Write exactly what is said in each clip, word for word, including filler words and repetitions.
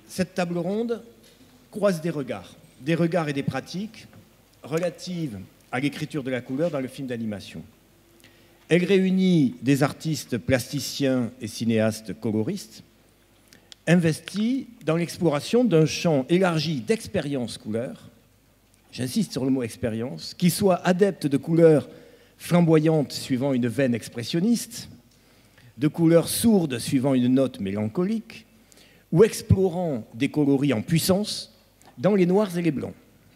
Cette table ronde croise des regards, des regards et des pratiques relatives à l'écriture de la couleur dans le film d'animation. Elle réunit des artistes plasticiens et cinéastes coloristes investis dans l'exploration d'un champ élargi d'expérience couleur, j'insiste sur le mot expérience, qui soit adepte de couleurs flamboyantes suivant une veine expressionniste, de couleurs sourdes suivant une note mélancolique, ou explorant des coloris en puissance dans les noirs et les blancs.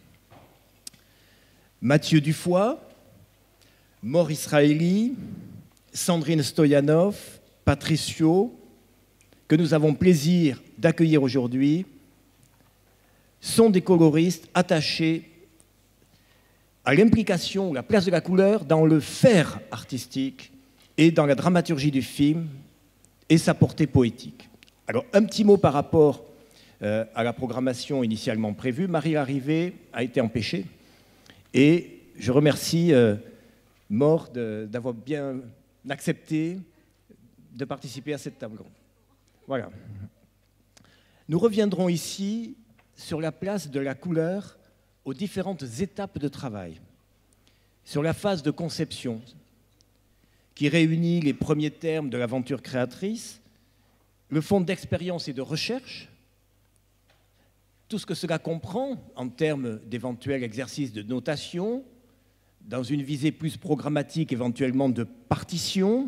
Mathieu Dufoy, Mor Israeli, Sandrine Stoyanov, Patricio, que nous avons plaisir d'accueillir aujourd'hui, sont des coloristes attachés à l'implication, la place de la couleur dans le faire artistique et dans la dramaturgie du film et sa portée poétique. Alors, un petit mot par rapport euh, à la programmation initialement prévue. Marie Larrivée a été empêchée et je remercie euh, Mor d'avoir bien accepté de participer à cette table ronde. Voilà. Nous reviendrons ici sur la place de la couleur aux différentes étapes de travail, sur la phase de conception qui réunit les premiers termes de l'aventure créatrice, le fond d'expérience et de recherche, tout ce que cela comprend en termes d'éventuels exercices de notation, dans une visée plus programmatique éventuellement de partition.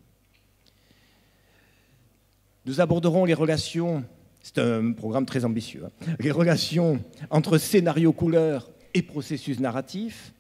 Nous aborderons les relations, c'est un programme très ambitieux, hein, les relations entre scénario couleur et processus narratif.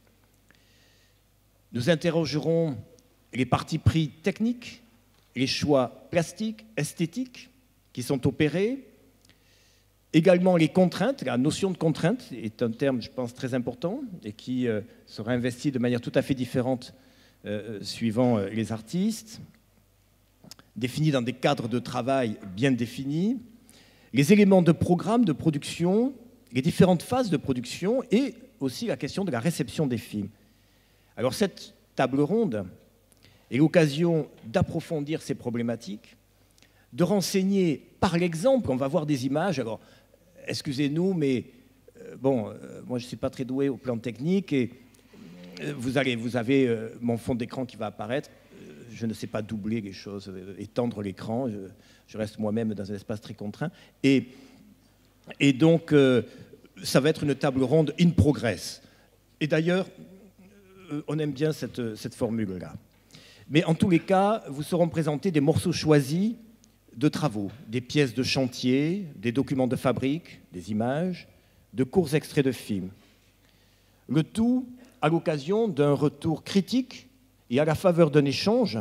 Nous interrogerons les partis pris techniques, les choix plastiques, esthétiques qui sont opérés, également les contraintes. La notion de contrainte est un terme, je pense, très important et qui euh, sera investi de manière tout à fait différente euh, suivant euh, les artistes, définis dans des cadres de travail bien définis, les éléments de programme, de production, les différentes phases de production et aussi la question de la réception des films. Alors cette table ronde est l'occasion d'approfondir ces problématiques, de renseigner par l'exemple, on va voir des images. Alors, excusez-nous, mais euh, bon, euh, moi je ne suis pas très doué au plan technique et euh, vous, allez, vous avez euh, mon fond d'écran qui va apparaître. Euh, je ne sais pas doubler les choses, euh, étendre l'écran. Je, je reste moi-même dans un espace très contraint. Et, et donc, euh, ça va être une table ronde in progress. Et d'ailleurs, euh, on aime bien cette, cette formule-là. Mais en tous les cas, vous seront présentés des morceaux choisis de travaux, des pièces de chantier, des documents de fabrique, des images, de courts extraits de films. Le tout à l'occasion d'un retour critique et à la faveur d'un échange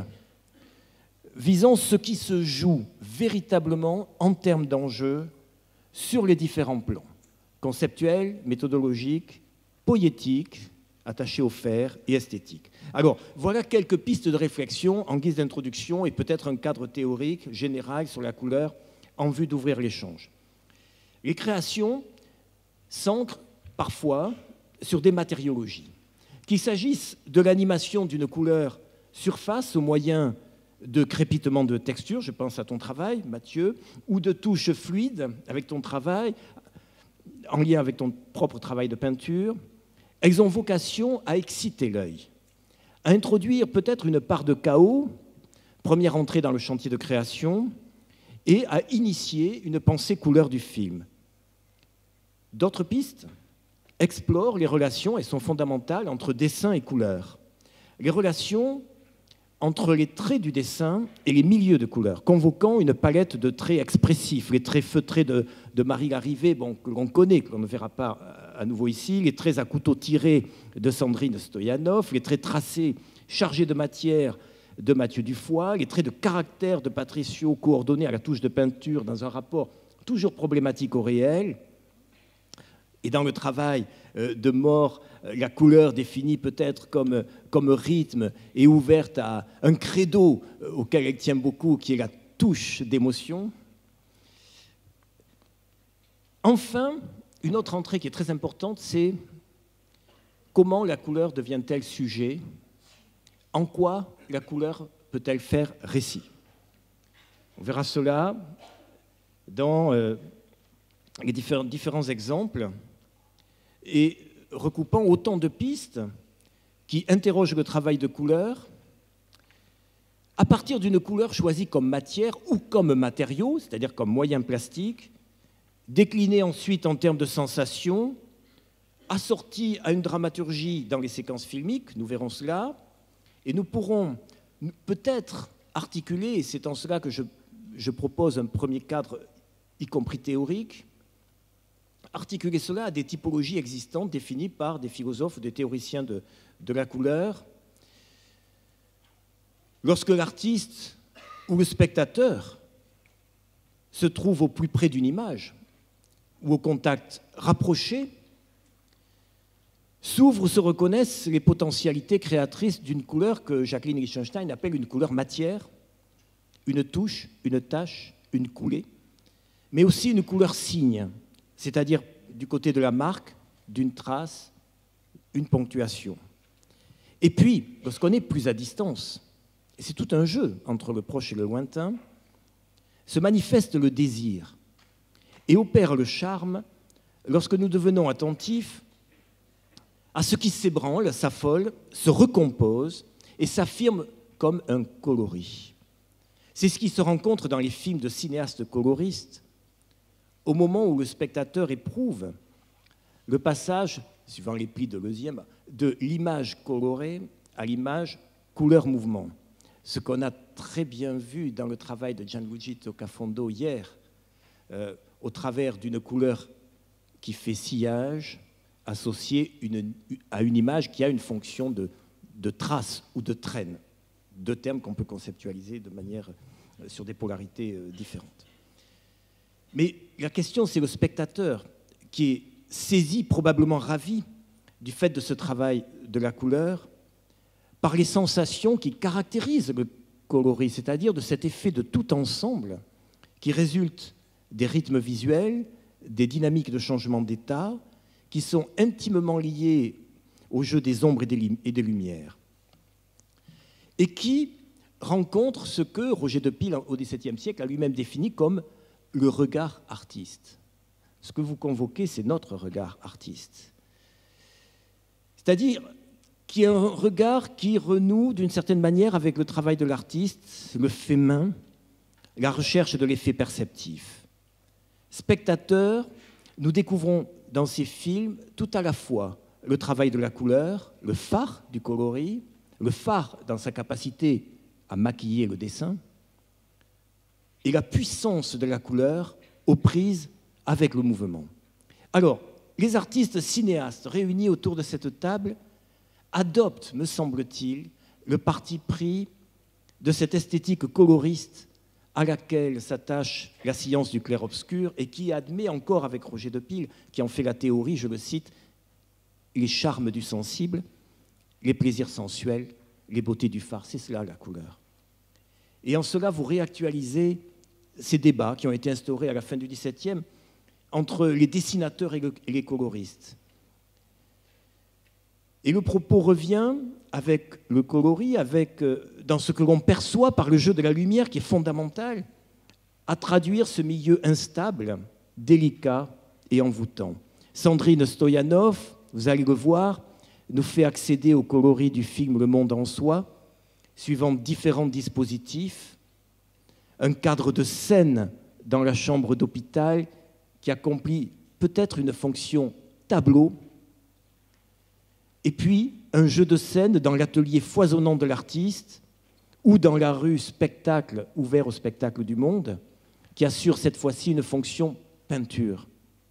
visant ce qui se joue véritablement en termes d'enjeux sur les différents plans, conceptuels, méthodologiques, poétiques, attachés au faire et esthétique. Alors, voilà quelques pistes de réflexion en guise d'introduction et peut-être un cadre théorique général sur la couleur en vue d'ouvrir l'échange. Les créations s'ancrent parfois sur des matériologies. Qu'il s'agisse de l'animation d'une couleur surface au moyen de crépitement de texture, je pense à ton travail, Mathieu, ou de touches fluides avec ton travail, en lien avec ton propre travail de peinture, elles ont vocation à exciter l'œil, à introduire peut-être une part de chaos, première entrée dans le chantier de création, et à initier une pensée couleur du film. D'autres pistes explorent les relations, elles sont fondamentales, entre dessin et couleur. Les relations entre les traits du dessin et les milieux de couleur, convoquant une palette de traits expressifs, les traits feutrés de, de Marie Larrivée, bon, que l'on connaît, que l'on ne verra pas à nouveau ici, les traits à couteau tiré de Sandrine Stoyanov, les traits tracés chargés de matière de Mathieu Dufoy, les traits de caractère de Patricio coordonnés à la touche de peinture dans un rapport toujours problématique au réel. Et dans le travail de Mor, la couleur définie peut-être comme, comme rythme et ouverte à un credo auquel elle tient beaucoup, qui est la touche d'émotion. Enfin, une autre entrée qui est très importante, c'est comment la couleur devient-elle sujet? En quoi la couleur peut-elle faire récit? On verra cela dans... Euh, les différents, différents exemples et recoupant autant de pistes qui interrogent le travail de couleur à partir d'une couleur choisie comme matière ou comme matériau, c'est-à-dire comme moyen plastique, déclinée ensuite en termes de sensations, assortie à une dramaturgie dans les séquences filmiques, nous verrons cela, et nous pourrons peut-être articuler, et c'est en cela que je, je propose un premier cadre, y compris théorique, articuler cela à des typologies existantes définies par des philosophes ou des théoriciens de, de la couleur. Lorsque l'artiste ou le spectateur se trouve au plus près d'une image ou au contact rapproché, s'ouvrent, se reconnaissent les potentialités créatrices d'une couleur que Jacqueline Lichtenstein appelle une couleur matière, une touche, une tache, une coulée, mais aussi une couleur signe, c'est-à-dire du côté de la marque, d'une trace, une ponctuation. Et puis, lorsqu'on est plus à distance, et c'est tout un jeu entre le proche et le lointain, se manifeste le désir et opère le charme lorsque nous devenons attentifs à ce qui s'ébranle, s'affole, se recompose et s'affirme comme un coloris. C'est ce qui se rencontre dans les films de cinéastes coloristes, au moment où le spectateur éprouve le passage, suivant les plis de Deleuzième, de l'image colorée à l'image couleur-mouvement. Ce qu'on a très bien vu dans le travail de Gianluigi Toccafondo hier, euh, au travers d'une couleur qui fait sillage, associée une, à une image qui a une fonction de, de trace ou de traîne, deux termes qu'on peut conceptualiser de manière euh, sur des polarités euh, différentes. Mais la question, c'est le spectateur qui est saisi, probablement ravi, du fait de ce travail de la couleur, par les sensations qui caractérisent le coloris, c'est-à-dire de cet effet de tout ensemble qui résulte des rythmes visuels, des dynamiques de changement d'état, qui sont intimement liés au jeu des ombres et des lumières, et qui rencontrent ce que Roger de Pile, au dix-septième siècle, a lui-même défini comme le regard artiste. Ce que vous convoquez, c'est notre regard artiste. C'est-à-dire qu'il y a un regard qui renoue d'une certaine manière avec le travail de l'artiste, le fait main, la recherche de l'effet perceptif. Spectateurs, nous découvrons dans ces films tout à la fois le travail de la couleur, le phare du coloris, le phare dans sa capacité à maquiller le dessin, et la puissance de la couleur aux prises avec le mouvement. Alors, les artistes cinéastes réunis autour de cette table adoptent, me semble-t-il, le parti pris de cette esthétique coloriste à laquelle s'attache la science du clair-obscur et qui admet encore avec Roger de Pile, qui en fait la théorie, je le cite, les charmes du sensible, les plaisirs sensuels, les beautés du phare, c'est cela la couleur. Et en cela, vous réactualisez ces débats qui ont été instaurés à la fin du dix-septième entre les dessinateurs et, le, et les coloristes. Et le propos revient avec le coloris, avec, euh, dans ce que l'on perçoit par le jeu de la lumière qui est fondamental, à traduire ce milieu instable, délicat et envoûtant. Sandrine Stoyanov, vous allez le voir, nous fait accéder au coloris du film Le Monde en soi, suivant différents dispositifs, un cadre de scène dans la chambre d'hôpital qui accomplit peut-être une fonction tableau, et puis un jeu de scène dans l'atelier foisonnant de l'artiste ou dans la rue spectacle ouvert au spectacle du monde, qui assure cette fois-ci une fonction peinture.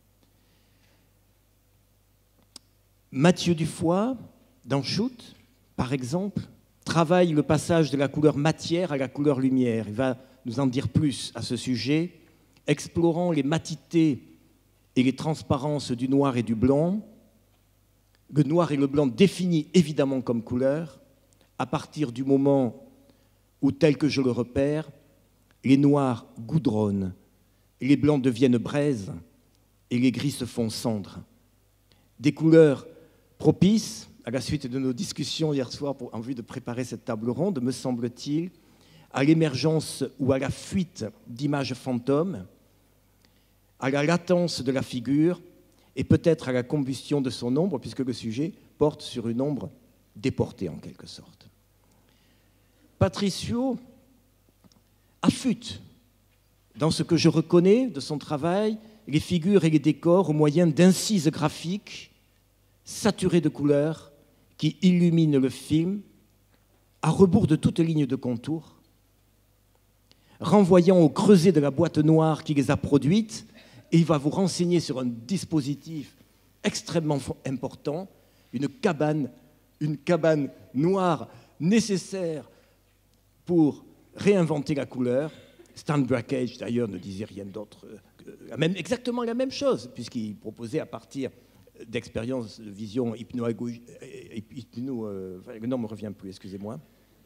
Mathieu Dufoy, dans Shoot, par exemple, travaille le passage de la couleur matière à la couleur lumière. Il va nous en dire plus à ce sujet, explorant les matités et les transparences du noir et du blanc, le noir et le blanc définis évidemment comme couleur, à partir du moment où, tel que je le repère, les noirs goudronnent, les blancs deviennent braise et les gris se font cendre. Des couleurs propices, à la suite de nos discussions hier soir pour, en vue de préparer cette table ronde, me semble-t-il, à l'émergence ou à la fuite d'images fantômes, à la latence de la figure et peut-être à la combustion de son ombre, puisque le sujet porte sur une ombre déportée en quelque sorte. Patricio affûte, dans ce que je reconnais de son travail, les figures et les décors au moyen d'incises graphiques saturées de couleurs qui illuminent le film à rebours de toute ligne de contour, renvoyant au creuset de la boîte noire qui les a produites, et il va vous renseigner sur un dispositif extrêmement important, une cabane, une cabane noire nécessaire pour réinventer la couleur. Stan Brakhage, d'ailleurs, ne disait rien d'autre, que même, exactement la même chose, puisqu'il proposait à partir d'expériences de vision hypno-, hypno euh, le nom ne me revient plus, excusez-moi.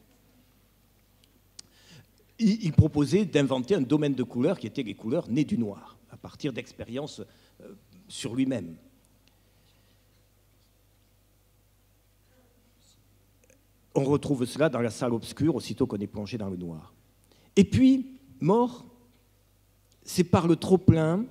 Il, il proposait d'inventer un domaine de couleurs qui était les couleurs nées du noir, à partir d'expériences euh, sur lui-même. On retrouve cela dans la salle obscure, aussitôt qu'on est plongé dans le noir. Et puis, mort, c'est par le trop-plein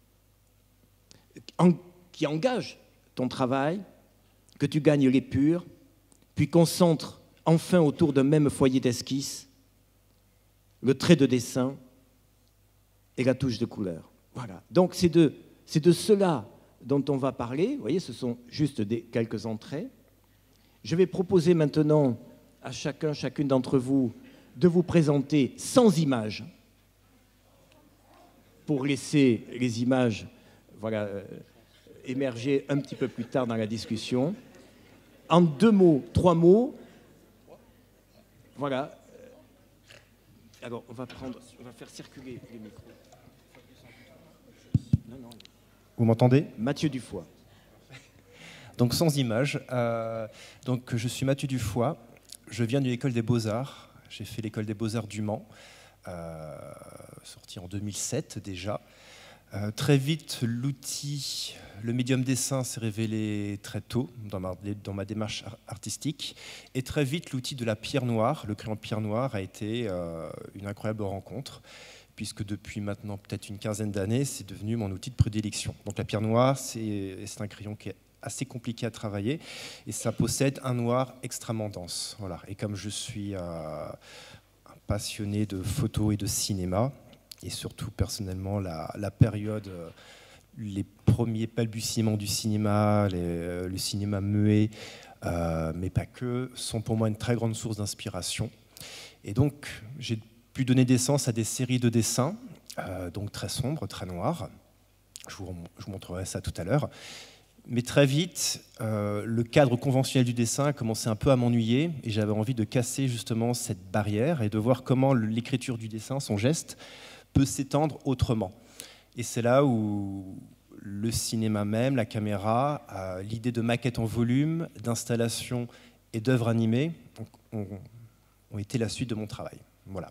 en, qui engage ton travail que tu gagnes l'épure, puis concentres enfin autour d'un même foyer d'esquisse le trait de dessin et la touche de couleur. Voilà. Donc c'est de, c'est de cela dont on va parler. Vous voyez, ce sont juste des, quelques entrées. Je vais proposer maintenant à chacun, chacune d'entre vous, de vous présenter sans images, pour laisser les images voilà, euh, émerger un petit peu plus tard dans la discussion. En deux mots, trois mots. Voilà. Alors, on va prendre, on va faire circuler les micros. Non, non. Vous m'entendez? Mathieu Dufoy. Donc sans images. Euh, donc je suis Mathieu Dufoy. Je viens de l'école des Beaux-Arts. J'ai fait l'école des Beaux-Arts du Mans, euh, sorti en deux mille sept déjà. Euh, très vite, l'outil, le médium dessin s'est révélé très tôt dans ma, dans ma démarche artistique. Et très vite, l'outil de la pierre noire, le crayon pierre noire, a été euh, une incroyable rencontre, puisque depuis maintenant peut-être une quinzaine d'années, c'est devenu mon outil de prédilection. Donc la pierre noire, c'est, c'est un crayon qui est assez compliqué à travailler, et ça possède un noir extrêmement dense. Voilà. Et comme je suis euh, un passionné de photos et de cinéma, et surtout personnellement la, la période, euh, les premiers balbutiements du cinéma, les, euh, le cinéma muet, euh, mais pas que, sont pour moi une très grande source d'inspiration. Et donc j'ai pu donner naissance à des séries de dessins, euh, donc très sombres, très noirs. Je vous, je vous montrerai ça tout à l'heure. Mais très vite, euh, le cadre conventionnel du dessin a commencé un peu à m'ennuyer, et j'avais envie de casser justement cette barrière et de voir comment l'écriture du dessin, son geste, peut s'étendre autrement. Et c'est là où le cinéma même, la caméra, euh, l'idée de maquettes en volume, d'installation et d'œuvres animées ont, ont été la suite de mon travail. Voilà.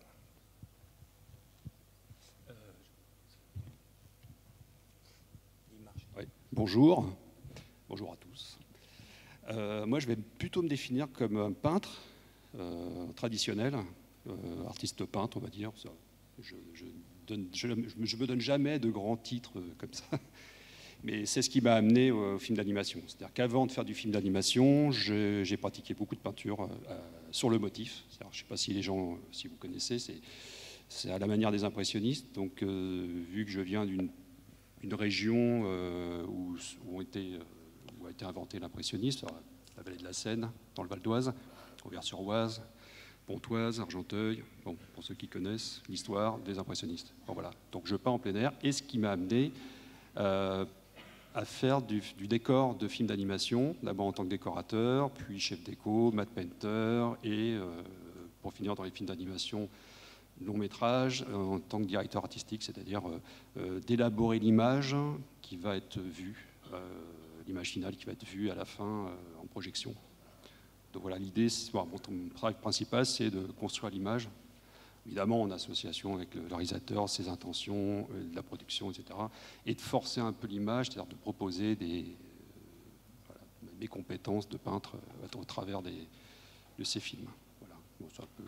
Oui. Bonjour. Bonjour à tous. Euh, moi, je vais plutôt me définir comme un peintre euh, traditionnel, euh, artiste peintre, on va dire. Je ne me donne jamais de grands titres comme ça, mais c'est ce qui m'a amené au film d'animation. C'est-à-dire qu'avant de faire du film d'animation, j'ai pratiqué beaucoup de peinture euh, sur le motif. Je ne sais pas si les gens, si vous connaissez, c'est à la manière des impressionnistes. Donc, euh, vu que je viens d'une une région euh, où, où, ont été, euh, où a été inventé l'impressionnisme, la vallée de la Seine, dans le Val d'Oise, Auvers-sur-Oise, Pontoise, Argenteuil, bon, pour ceux qui connaissent l'histoire des impressionnistes. Bon, voilà. Donc je peins en plein air, et ce qui m'a amené euh, à faire du, du décor de films d'animation, d'abord en tant que décorateur, puis chef déco, matte painter, et euh, pour finir dans les films d'animation long métrage euh, en tant que directeur artistique, c'est-à-dire euh, euh, d'élaborer l'image qui va être vue, euh, l'image finale qui va être vue à la fin euh, en projection. Donc voilà, l'idée, bon, mon travail principal, c'est de construire l'image, évidemment en association avec le réalisateur, ses intentions, euh, la production, et cetera, et de forcer un peu l'image, c'est-à-dire de proposer des, euh, voilà, mes compétences de peintre euh, au travers des, de ces films. Voilà. Bon, c'est un peu...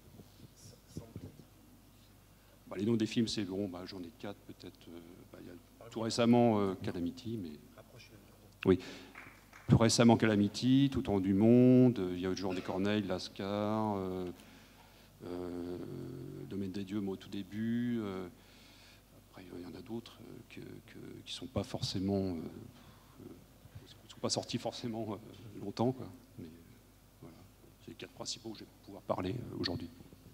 Bah, les noms des films, c'est bon, bah, j'en ai quatre peut-être. Euh, bah, y a tout récemment euh, Calamity, mais oui, plus récemment Calamity, Tout en du monde, il y a eu le Jour des Corneilles, Lascar, euh, euh, Domaine des dieux, moi au tout début. Euh, après, il y en a d'autres euh, que, que, qui ne sont pas forcément, euh, euh, sont pas sortis forcément euh, longtemps, quoi. Mais euh, voilà, c'est les quatre principaux que je vais pouvoir parler euh, aujourd'hui.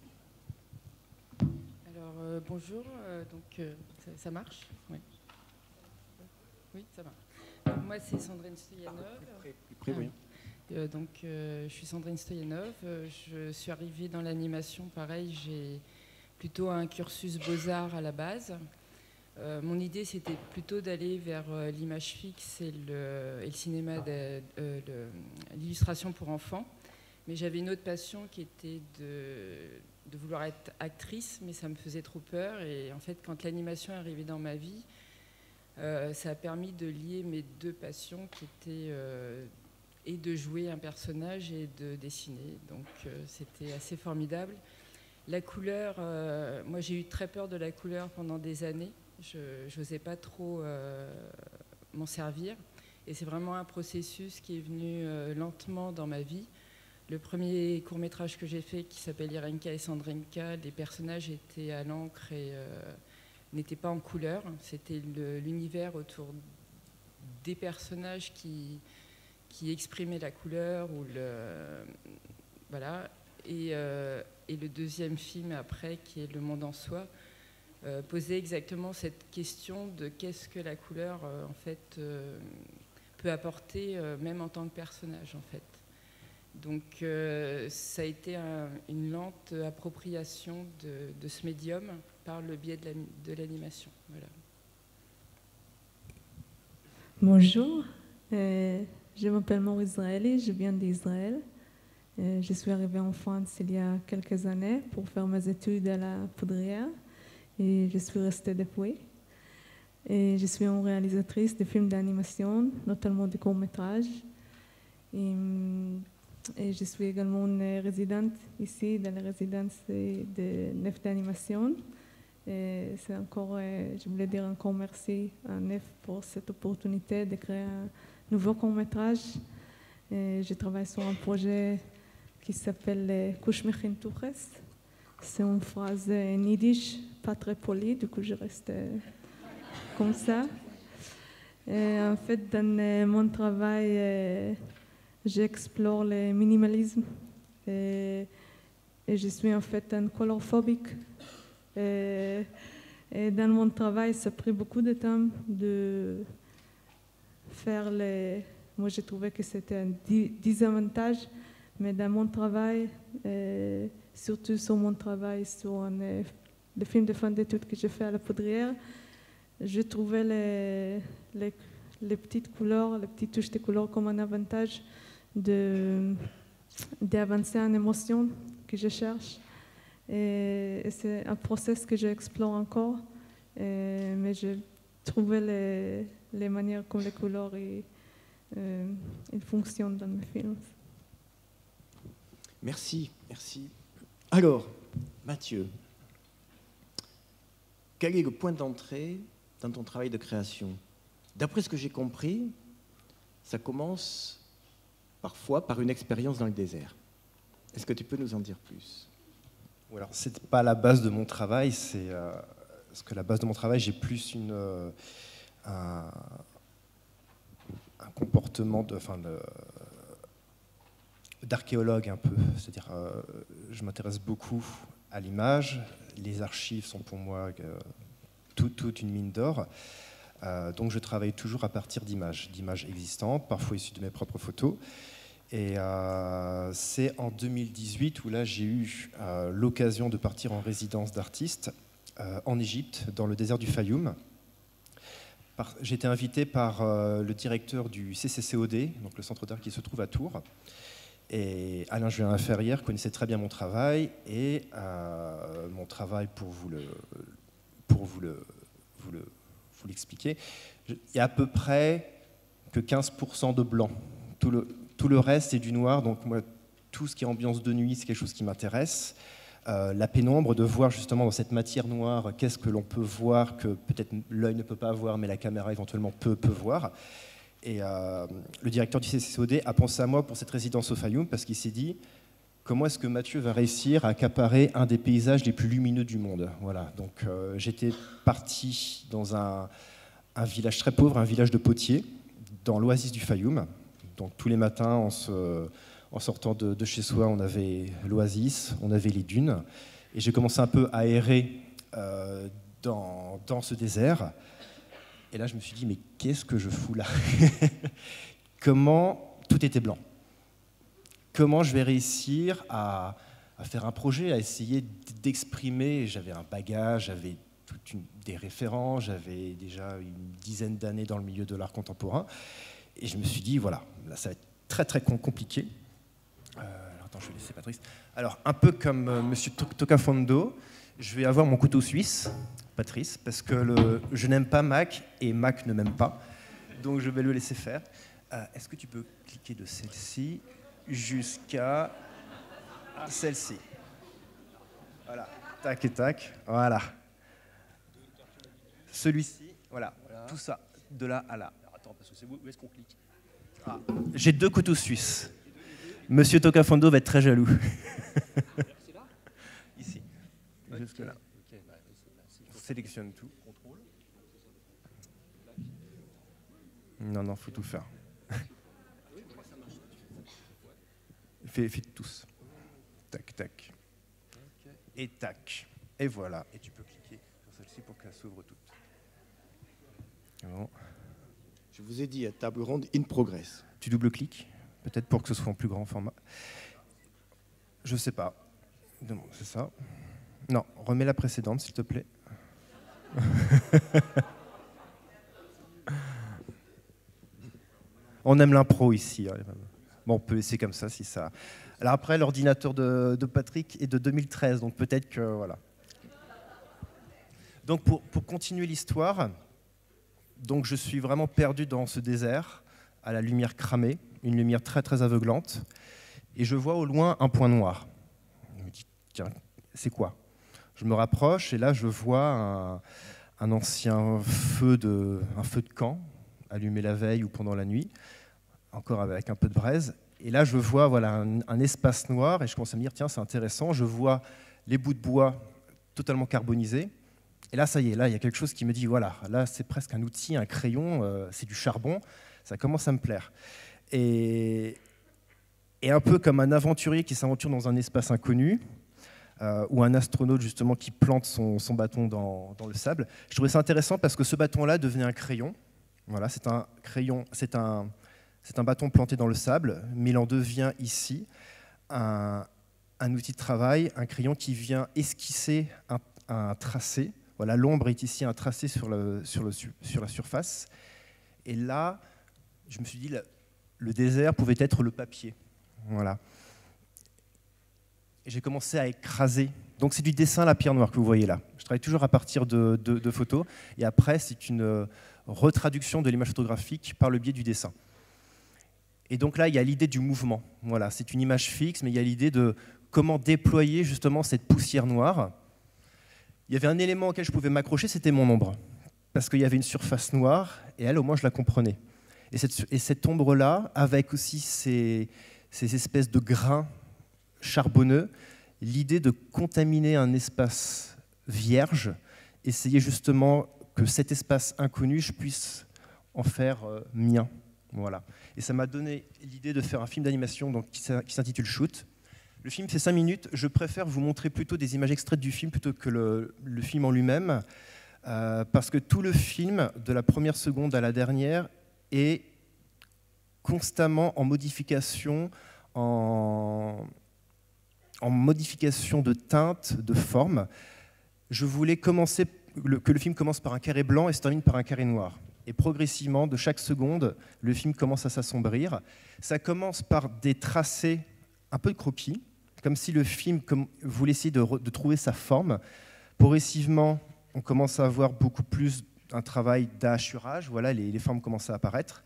Alors euh, bonjour, euh, donc euh, ça, ça marche? Oui. Oui, ça marche. Donc, moi, c'est Sandrine Stoyanov. Plus près, oui. Euh, donc, euh, je suis Sandrine Stoyanov. Euh, je suis arrivée dans l'animation, pareil, j'ai plutôt un cursus beaux-arts à la base. Euh, mon idée, c'était plutôt d'aller vers euh, l'image fixe et le, et le cinéma, de, euh, le, l'illustration pour enfants. Mais j'avais une autre passion qui était de, de vouloir être actrice, mais ça me faisait trop peur. Et en fait, quand l'animation est arrivée dans ma vie, Euh, ça a permis de lier mes deux passions qui étaient euh, et de jouer un personnage et de dessiner. Donc euh, c'était assez formidable. La couleur, euh, moi j'ai eu très peur de la couleur pendant des années. Je n'osais pas trop euh, m'en servir. Et c'est vraiment un processus qui est venu euh, lentement dans ma vie. Le premier court-métrage que j'ai fait, qui s'appelle Irenka et Sandrinka, les personnages étaient à l'encre et euh, n'était pas en couleur, c'était le, l'univers autour des personnages qui, qui exprimaient la couleur ou le voilà et, euh, et le deuxième film après qui est Le Monde en soi euh, posait exactement cette question de qu'est-ce que la couleur euh, en fait euh, peut apporter euh, même en tant que personnage en fait. Donc euh, ça a été un, une lente appropriation de, de ce médium par le biais de, la, de l'animation. Voilà. Bonjour, euh, je m'appelle Maurice Israeli, je viens d'Israël. Euh, je suis arrivée en France il y a quelques années pour faire mes études à la Poudrière et je suis restée depuis. Et je suis une réalisatrice de films d'animation, notamment de courts-métrages. Et, et je suis également une résidente ici dans la résidence de Nef d'animation. Et c'est encore, je voulais dire encore merci à Nef pour cette opportunité de créer un nouveau court-métrage. Et je travaille sur un projet qui s'appelle Kush Mechin Tuches. C'est une phrase en yiddish, pas très polie, du coup je reste comme ça. Et en fait, dans mon travail, j'explore le minimalisme et, et je suis en fait un colorphobique. Et, et dans mon travail, ça a pris beaucoup de temps de faire les... Moi, j'ai trouvé que c'était un désavantage, mais dans mon travail, et surtout sur mon travail sur un, le film de fin d'études que j'ai fait à la Poudrière, je trouvais les, les, les petites couleurs, les petites touches de couleurs comme un avantage de, d'avancer en émotion que je cherche. Et, et c'est un processus que j'explore encore, et, mais je trouvais les, les manières comme les couleurs et, euh, ils fonctionnent dans mes films. Merci, merci. Alors, Mathieu, quel est le point d'entrée dans ton travail de création? D'après ce que j'ai compris, ça commence parfois par une expérience dans le désert. Est-ce que tu peux nous en dire plus? Alors, c'est pas la base de mon travail, c'est euh, parce que la base de mon travail, j'ai plus une, euh, un, un comportement de, enfin, de, d'archéologue un peu. C'est-à-dire, euh, je m'intéresse beaucoup à l'image. Les archives sont pour moi euh, tout, toute une mine d'or. Euh, donc, je travaille toujours à partir d'images, d'images existantes, parfois issues de mes propres photos. Et euh, c'est en deux mille dix-huit où là j'ai eu euh, l'occasion de partir en résidence d'artiste euh, en Égypte, dans le désert du Fayoum. Par, j'ai été invité par euh, le directeur du C C C O D, donc le centre d'art qui se trouve à Tours. Et Alain Julien-Laferrière connaissait très bien mon travail et euh, mon travail pour vous le, pour vous le, vous le, vous l'expliquer. Il y a à peu près que quinze pour cent de blanc. Tout le Tout le reste, c'est du noir. Donc, moi, tout ce qui est ambiance de nuit, c'est quelque chose qui m'intéresse. euh, la pénombre, de voir justement dans cette matière noire qu'est-ce que l'on peut voir, que peut-être l'œil ne peut pas voir, mais la caméra éventuellement peut, peut voir. Et euh, le directeur du C C C O D a pensé à moi pour cette résidence au Fayoum, parce qu'il s'est dit, comment est-ce que Mathieu va réussir à accaparer un des paysages les plus lumineux du monde? Voilà. Donc euh, j'étais parti dans un, un village très pauvre, un village de potiers, dans l'oasis du Fayoum. Donc tous les matins, on se... En sortant de, de chez soi, on avait l'oasis, on avait les dunes. Et j'ai commencé un peu à errer euh, dans, dans ce désert. Et là, je me suis dit, mais qu'est-ce que je fous là? Comment tout était blanc? Comment je vais réussir à, à faire un projet, à essayer d'exprimer? J'avais un bagage, j'avais toute une, des référents, j'avais déjà une dizaine d'années dans le milieu de l'art contemporain. Et je me suis dit, voilà, là, ça va être très, très compliqué. Euh, alors, attends, je vais laisser Patrice. Alors, un peu comme euh, Monsieur Tocafondo, je vais avoir mon couteau suisse, Patrice, parce que le, je n'aime pas Mac et Mac ne m'aime pas. Donc, je vais le laisser faire. Euh, Est-ce que tu peux cliquer de celle-ci jusqu'à celle-ci? Voilà, tac et tac, voilà. Celui-ci, voilà. voilà, tout ça, de là à là. Alors, attends, parce que c'est où, où est-ce qu'on clique? Ah. J'ai deux couteaux suisses. Monsieur Tocafondo va être très jaloux. C'est là? Ici, jusque là. On sélectionne tout. Non, non, faut tout faire. Fais, fais tous. Tac, tac. Et tac. Et voilà. Et tu peux cliquer sur celle-ci pour qu'elle s'ouvre toute. Bon. Je vous ai dit, à table ronde, in progress. Tu double-cliques, peut-être pour que ce soit en plus grand format. Je sais pas. C'est ça. Non, remets la précédente, s'il te plaît. On aime l'impro ici. Bon, on peut laisser comme ça si ça. Alors après, l'ordinateur de, de Patrick est de deux mille treize, donc peut-être que voilà. Donc pour, pour continuer l'histoire, donc je suis vraiment perdu dans ce désert, à la lumière cramée, une lumière très très aveuglante, et je vois au loin un point noir. Je me dis, tiens, c'est quoi? Je me rapproche et là je vois un, un ancien feu de, un feu de camp, allumé la veille ou pendant la nuit, encore avec un peu de braise. Et là je vois voilà, un, un espace noir et je commence à me dire, tiens, c'est intéressant, je vois les bouts de bois totalement carbonisés. Et là, ça y est, là, il y a quelque chose qui me dit, voilà, là, c'est presque un outil, un crayon, euh, c'est du charbon, ça commence à me plaire. Et, et un peu comme un aventurier qui s'aventure dans un espace inconnu, euh, ou un astronaute, justement, qui plante son, son bâton dans, dans le sable, je trouvais ça intéressant parce que ce bâton-là devenait un crayon. Voilà, c'est un crayon, c'est un, c'est un bâton planté dans le sable, mais il en devient ici un, un outil de travail, un crayon qui vient esquisser un, un tracé. Voilà, l'ombre est ici un tracé sur, le, sur, le, sur la surface. Et là, je me suis dit, le, le désert pouvait être le papier. Voilà. Et j'ai commencé à écraser. Donc c'est du dessin à la pierre noire que vous voyez là. Je travaille toujours à partir de, de, de photos. Et après, c'est une retraduction de l'image photographique par le biais du dessin. Et donc là, il y a l'idée du mouvement. Voilà, c'est une image fixe, mais il y a l'idée de comment déployer justement cette poussière noire. Il y avait un élément auquel je pouvais m'accrocher, c'était mon ombre. Parce qu'il y avait une surface noire, et elle, au moins, je la comprenais. Et cette, et cette ombre-là, avec aussi ces, ces espèces de grains charbonneux, l'idée de contaminer un espace vierge, essayer justement que cet espace inconnu, je puisse en faire euh, mien. Voilà. Et ça m'a donné l'idée de faire un film d'animation donc, qui s'intitule Shoot. Le film fait cinq minutes, je préfère vous montrer plutôt des images extraites du film plutôt que le, le film en lui-même, euh, parce que tout le film, de la première seconde à la dernière, est constamment en modification, en, en modification de teinte, de forme. Je voulais commencer, le, que le film commence par un carré blanc et se termine par un carré noir. Et progressivement, de chaque seconde, le film commence à s'assombrir. Ça commence par des tracés, un peu de croquis, comme si le film voulait essayer de, de trouver sa forme. Progressivement, on commence à avoir beaucoup plus un travail d'hachurage. Voilà, les, les formes commencent à apparaître.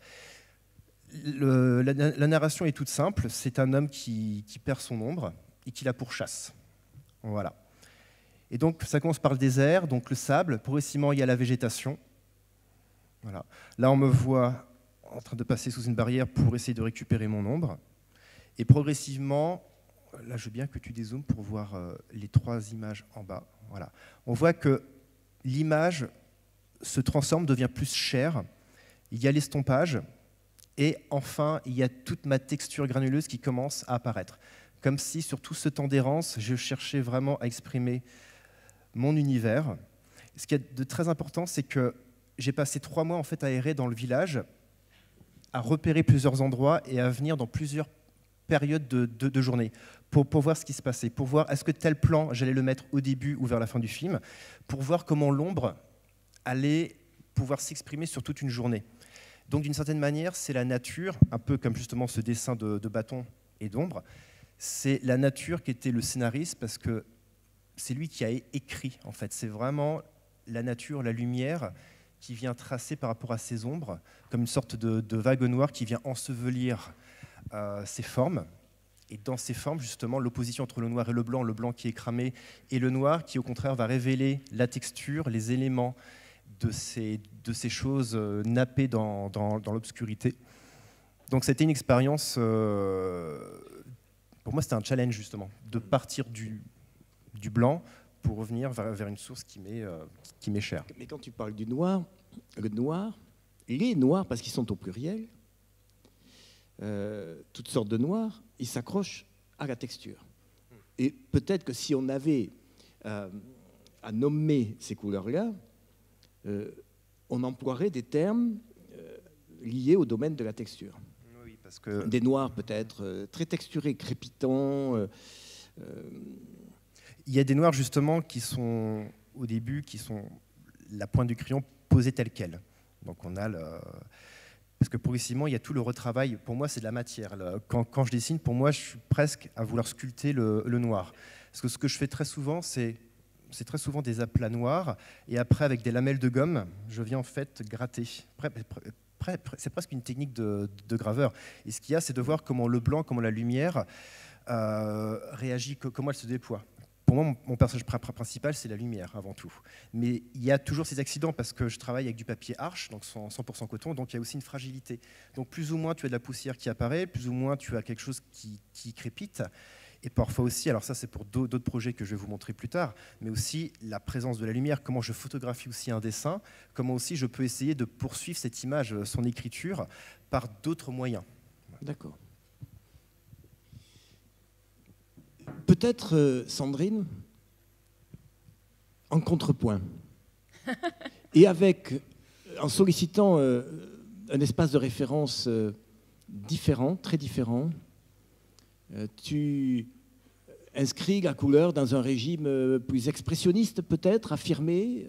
Le, la, la narration est toute simple. C'est un homme qui, qui perd son ombre et qui la pourchasse. Voilà. Et donc, ça commence par le désert, donc le sable. Progressivement, il y a la végétation. Voilà. Là, on me voit en train de passer sous une barrière pour essayer de récupérer mon ombre. Et progressivement, là, je veux bien que tu dézoomes pour voir euh, les trois images en bas. Voilà. On voit que l'image se transforme, devient plus chère. Il y a l'estompage. Et enfin, il y a toute ma texture granuleuse qui commence à apparaître. Comme si, sur tout ce temps d'errance, je cherchais vraiment à exprimer mon univers. Ce qui est de très important, c'est que j'ai passé trois mois en fait, à errer dans le village, à repérer plusieurs endroits et à venir dans plusieurs périodes de, de, de journée pour, pour voir ce qui se passait, pour voir est-ce que tel plan, j'allais le mettre au début ou vers la fin du film, pour voir comment l'ombre allait pouvoir s'exprimer sur toute une journée. Donc d'une certaine manière, c'est la nature, un peu comme justement ce dessin de, de bâton et d'ombre, c'est la nature qui était le scénariste parce que c'est lui qui a écrit en fait. C'est vraiment la nature, la lumière qui vient tracer par rapport à ces ombres, comme une sorte de, de vague noire qui vient ensevelir euh, ces formes. Et dans ces formes, justement, l'opposition entre le noir et le blanc, le blanc qui est cramé et le noir qui au contraire va révéler la texture, les éléments de ces, de ces choses euh, nappées dans, dans, dans l'obscurité. Donc c'était une expérience, euh, pour moi c'était un challenge justement, de partir du, du blanc pour revenir vers, vers une source qui m'est euh, qui m'est chère. Mais quand tu parles du noir, le noir, les noirs, parce qu'ils sont au pluriel, euh, toutes sortes de noirs, ils s'accrochent à la texture. Et peut-être que si on avait euh, à nommer ces couleurs-là, Euh, on emploierait des termes euh, liés au domaine de la texture. Oui, parce que... Des noirs peut-être euh, très texturés, crépitants. Euh, euh... Il y a des noirs justement qui sont au début, qui sont la pointe du crayon posée telle qu'elle. Donc on a le... Parce que progressivement, il y a tout le retravail. Pour moi, c'est de la matière. Quand, quand je dessine, pour moi, je suis presque à vouloir sculpter le, le noir. Parce que ce que je fais très souvent, c'est... c'est très souvent des aplats noirs, et après, avec des lamelles de gomme, je viens en fait gratter. C'est presque une technique de, de graveur. Et ce qu'il y a, c'est de voir comment le blanc, comment la lumière euh, réagit, comment elle se déploie. Pour moi, mon, mon personnage principal, c'est la lumière, avant tout. Mais il y a toujours ces accidents, parce que je travaille avec du papier arche, donc cent pour cent coton, donc il y a aussi une fragilité. Donc plus ou moins, tu as de la poussière qui apparaît, plus ou moins, tu as quelque chose qui, qui crépite. Et parfois aussi, alors ça c'est pour d'autres projets que je vais vous montrer plus tard, mais aussi la présence de la lumière, comment je photographie aussi un dessin, comment aussi je peux essayer de poursuivre cette image, son écriture, par d'autres moyens. D'accord. Peut-être, euh, Sandrine, en contrepoint, et avec, en sollicitant euh, un espace de référence euh, différent, très différent, tu inscris la couleur dans un régime plus expressionniste peut-être, affirmé.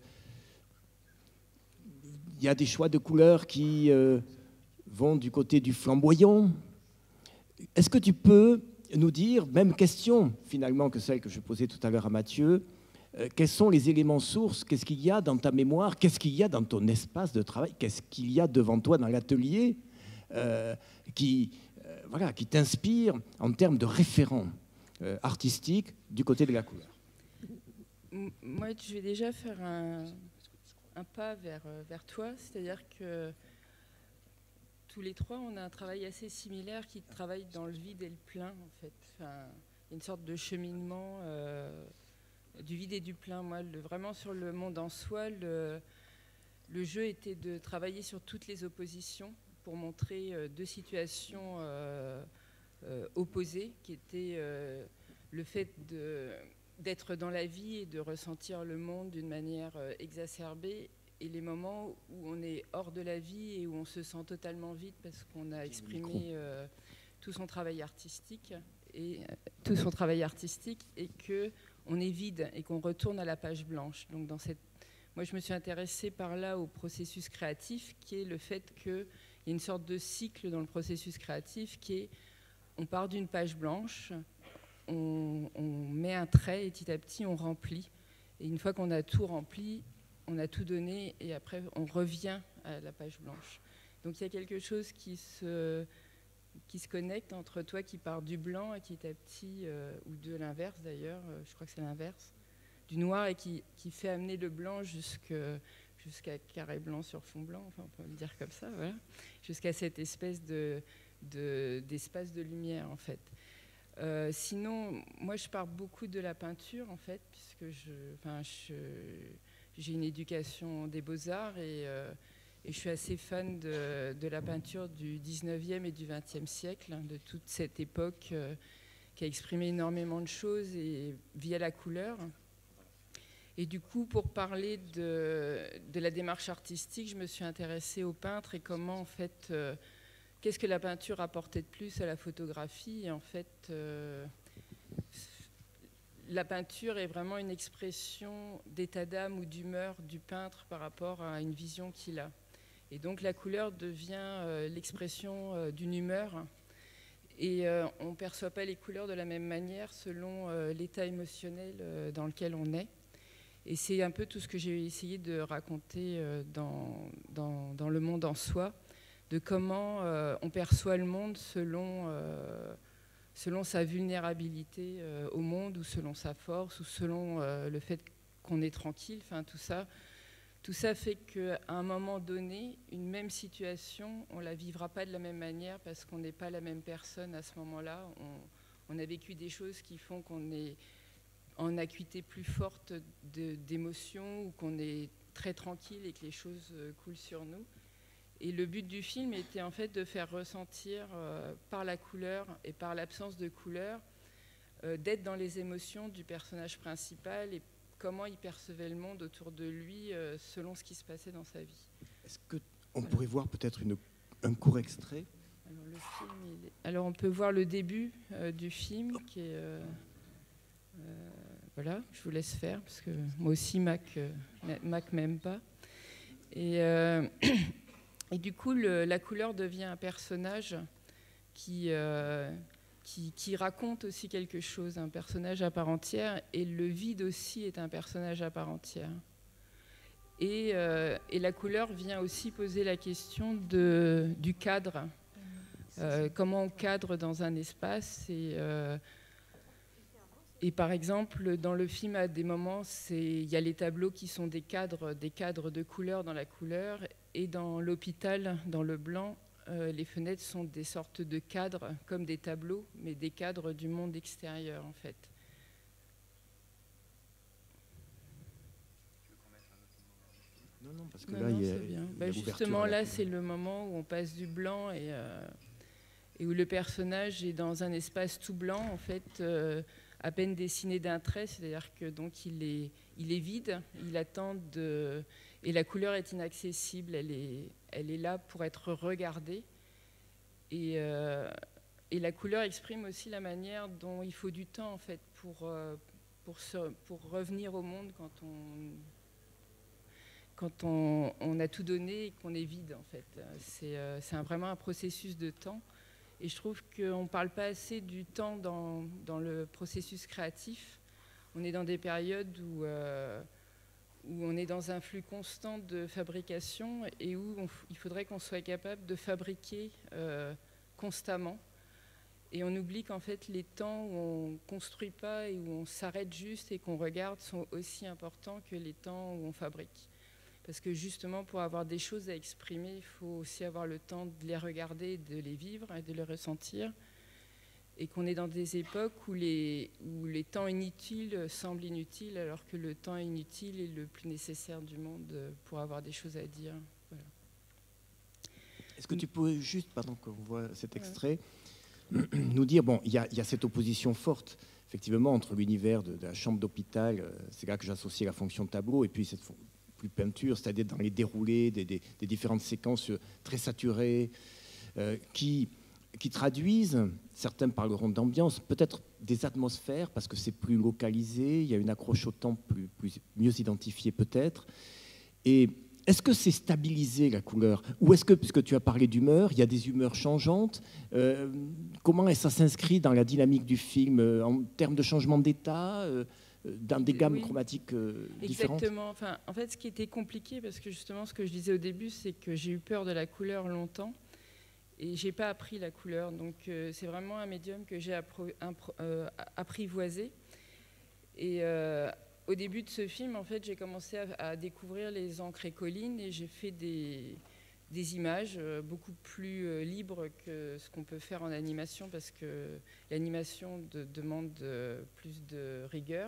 Il y a des choix de couleurs qui vont du côté du flamboyant. Est-ce que tu peux nous dire, même question finalement que celle que je posais tout à l'heure à Mathieu, quels sont les éléments sources, qu'est-ce qu'il y a dans ta mémoire, qu'est-ce qu'il y a dans ton espace de travail, qu'est-ce qu'il y a devant toi dans l'atelier euh, qui... Voilà, qui t'inspire en termes de référents euh, artistiques du côté de la couleur. Moi, je vais déjà faire un, un pas vers, vers toi, c'est-à-dire que tous les trois, on a un travail assez similaire qui travaille dans le vide et le plein, en fait. Enfin, une sorte de cheminement euh, du vide et du plein. Moi, le, vraiment sur le monde en soi, le, le jeu était de travailler sur toutes les oppositions, pour montrer euh, deux situations euh, euh, opposées, qui étaient euh, le fait d'être dans la vie et de ressentir le monde d'une manière euh, exacerbée, et les moments où on est hors de la vie et où on se sent totalement vide parce qu'on a exprimé euh, tout son travail artistique et euh, tout son travail artistique et que on est vide et qu'on retourne à la page blanche. Donc dans cette, moi je me suis intéressée par là au processus créatif, qui est le fait que il y a une sorte de cycle dans le processus créatif qui est, on part d'une page blanche, on, on met un trait et petit à petit on remplit. Et une fois qu'on a tout rempli, on a tout donné et après on revient à la page blanche. Donc il y a quelque chose qui se, qui se connecte entre toi qui pars du blanc et qui est à petit, euh, ou de l'inverse d'ailleurs, euh, je crois que c'est l'inverse, du noir et qui, qui fait amener le blanc jusqu'à jusqu'à carré blanc sur fond blanc, enfin on peut le dire comme ça, voilà, jusqu'à cette espèce de, de, d'espace de lumière en fait. Euh, sinon, moi je pars beaucoup de la peinture en fait, puisque je, enfin, je, j'ai une éducation des beaux-arts et, euh, et je suis assez fan de, de la peinture du dix-neuvième et du vingtième siècle, hein, de toute cette époque euh, qui a exprimé énormément de choses et via la couleur. Et du coup, pour parler de, de la démarche artistique, je me suis intéressée au peintre et comment, en fait, euh, qu'est-ce que la peinture apportait de plus à la photographie. Et en fait, euh, la peinture est vraiment une expression d'état d'âme ou d'humeur du peintre par rapport à une vision qu'il a. Et donc, la couleur devient euh, l'expression euh, d'une humeur. Et euh, on ne perçoit pas les couleurs de la même manière selon euh, l'état émotionnel euh, dans lequel on est. Et c'est un peu tout ce que j'ai essayé de raconter dans, dans, dans Le Monde en Soi, de comment euh, on perçoit le monde selon, euh, selon sa vulnérabilité euh, au monde, ou selon sa force, ou selon euh, le fait qu'on est tranquille. Enfin, tout ça, tout ça fait qu'à un moment donné, une même situation, on ne la vivra pas de la même manière parce qu'on n'est pas la même personne à ce moment-là. On, on a vécu des choses qui font qu'on est en acuité plus forte de, d'émotions, ou qu'on est très tranquille et que les choses coulent sur nous. Et le but du film était en fait de faire ressentir euh, par la couleur et par l'absence de couleur, euh, d'être dans les émotions du personnage principal et comment il percevait le monde autour de lui euh, selon ce qui se passait dans sa vie. Est-ce qu'on voilà. pourrait voir peut-être une, un court extrait ? Alors, le film, il est... Alors on peut voir le début euh, du film qui est... Euh, euh, Voilà, je vous laisse faire, parce que moi aussi, Mac, euh, Mac m'aime pas. Et, euh, et du coup, le, la couleur devient un personnage qui, euh, qui, qui raconte aussi quelque chose, un personnage à part entière, et le vide aussi est un personnage à part entière. Et, euh, et la couleur vient aussi poser la question de, du cadre. Euh, comment on cadre dans un espace et... Euh, Et par exemple, dans le film, à des moments, il y a les tableaux qui sont des cadres, des cadres de couleur dans la couleur. Et dans l'hôpital, dans le blanc, euh, les fenêtres sont des sortes de cadres, comme des tableaux, mais des cadres du monde extérieur, en fait. Non, non, parce que non, là, non, il y a, bien. il Bah, y a justement, là, c'est le moment où on passe du blanc et, euh, et où le personnage est dans un espace tout blanc, en fait... Euh, à peine dessiné d'un trait, c'est-à-dire que donc il est, il est vide, il attend de, et la couleur est inaccessible, elle est, elle est là pour être regardée, et, euh, et la couleur exprime aussi la manière dont il faut du temps en fait pour, euh, pour, se, pour revenir au monde quand on, quand on, on a tout donné et qu'on est vide en fait. C'est, euh, c'est un, vraiment un processus de temps. Et je trouve qu'on ne parle pas assez du temps dans, dans le processus créatif. On est dans des périodes où, euh, où on est dans un flux constant de fabrication et où on, il faudrait qu'on soit capable de fabriquer euh, constamment. Et on oublie qu'en fait, les temps où on ne construit pas et où on s'arrête juste et qu'on regarde sont aussi importants que les temps où on fabrique. Parce que justement, pour avoir des choses à exprimer, il faut aussi avoir le temps de les regarder, de les vivre et de les ressentir. Et qu'on est dans des époques où les, où les temps inutiles semblent inutiles, alors que le temps inutile est le plus nécessaire du monde pour avoir des choses à dire. Voilà. Est-ce que tu peux juste, pardon qu'on voit cet extrait, ouais. nous dire, bon, il y, y a cette opposition forte, effectivement, entre l'univers de, de la chambre d'hôpital, c'est là que j'associe la fonction tableau, et puis cette plus peinture, c'est-à-dire dans les déroulés des, des, des différentes séquences très saturées, euh, qui, qui traduisent, certains parleront d'ambiance, peut-être des atmosphères, parce que c'est plus localisé, il y a une accroche au temps plus, plus, mieux identifiée peut-être. Et est-ce que c'est stabilisé la couleur ? Ou est-ce que, puisque tu as parlé d'humeur, il y a des humeurs changeantes, euh, comment ça s'inscrit dans la dynamique du film, euh, en termes de changement d'état euh, dans des gammes oui. chromatiques euh, différentes. Exactement. Enfin, en fait, ce qui était compliqué, parce que justement, ce que je disais au début, c'est que j'ai eu peur de la couleur longtemps. Et j'ai pas appris la couleur, donc euh, c'est vraiment un médium que j'ai euh, apprivoisé. Et euh, au début de ce film, en fait, j'ai commencé à, à découvrir les encres et collines et j'ai fait des, des images euh, beaucoup plus euh, libres que ce qu'on peut faire en animation, parce que l'animation de, demande de, plus de rigueur.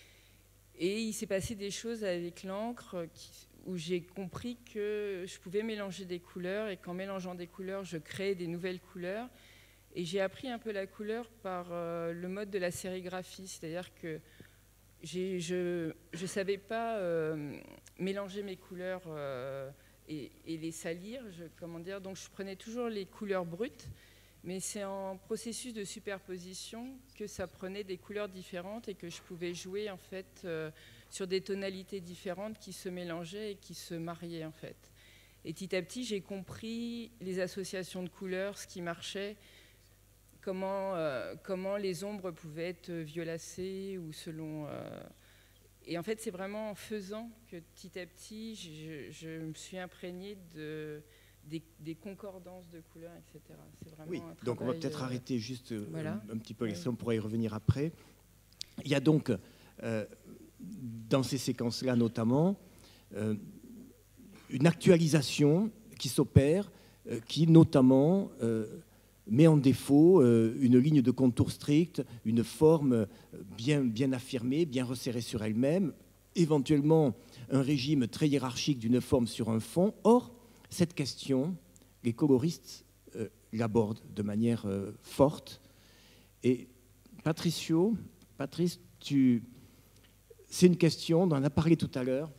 Et il s'est passé des choses avec l'encre où j'ai compris que je pouvais mélanger des couleurs et qu'en mélangeant des couleurs, je créais des nouvelles couleurs. Et j'ai appris un peu la couleur par euh, le mode de la sérigraphie, c'est-à-dire que j'ai, je ne savais pas euh, mélanger mes couleurs euh, et, et les salir, je, comment dire, donc je prenais toujours les couleurs brutes. Mais c'est en processus de superposition que ça prenait des couleurs différentes et que je pouvais jouer en fait euh, sur des tonalités différentes qui se mélangeaient et qui se mariaient en fait. Et petit à petit, j'ai compris les associations de couleurs, ce qui marchait, comment, euh, comment les ombres pouvaient être violacées ou selon. Euh, et en fait, c'est vraiment en faisant que petit à petit, je, je me suis imprégnée de Des, des concordances de couleurs, et cetera. C'est vraiment oui, un travail, donc on va peut-être euh, arrêter juste voilà. un, un petit peu oui. l'exemple, on pourra y revenir après. Il y a donc, euh, dans ces séquences-là notamment, euh, une actualisation qui s'opère, euh, qui notamment euh, met en défaut euh, une ligne de contour stricte, une forme bien, bien affirmée, bien resserrée sur elle-même, éventuellement un régime très hiérarchique d'une forme sur un fond. Or, cette question, les coloristes euh, l'abordent de manière euh, forte. Et Patricio, Patrice, tu, c'est une question, on en a parlé tout à l'heure,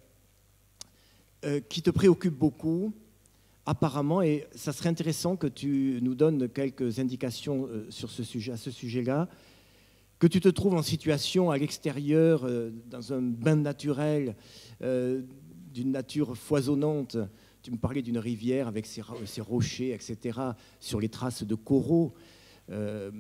euh, qui te préoccupe beaucoup, apparemment, et ça serait intéressant que tu nous donnes quelques indications euh, sur ce sujet, à ce sujet-là, que tu te trouves en situation à l'extérieur, euh, dans un bain naturel, euh, d'une nature foisonnante. Tu me parlais d'une rivière avec ses, ses rochers, et cetera, sur les traces de coraux, euh,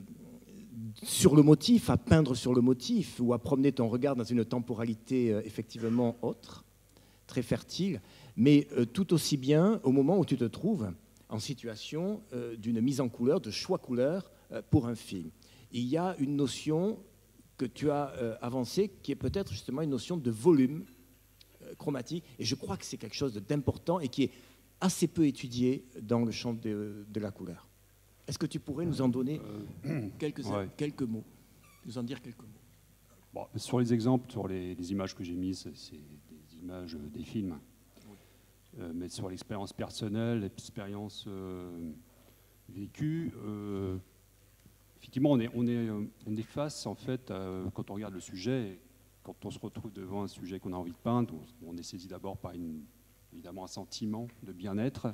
sur le motif, à peindre sur le motif, ou à promener ton regard dans une temporalité euh, effectivement autre, très fertile, mais euh, tout aussi bien au moment où tu te trouves en situation euh, d'une mise en couleur, de choix couleur euh, pour un film. Il y a une notion que tu as euh, avancée, qui est peut-être justement une notion de volume chromatique, et je crois que c'est quelque chose d'important et qui est assez peu étudié dans le champ de, de la couleur. Est-ce que tu pourrais nous en donner euh, quelques, ouais. quelques mots, nous en dire quelques mots? Bon, sur les exemples, sur les, les images que j'ai mises, c'est des images des films. Oui. Euh, mais sur l'expérience personnelle, l'expérience euh, vécue, euh, effectivement, on est, on, est, on est face, en fait, euh, quand on regarde le sujet, quand on se retrouve devant un sujet qu'on a envie de peindre, on, on est saisi d'abord par une, évidemment un sentiment de bien-être.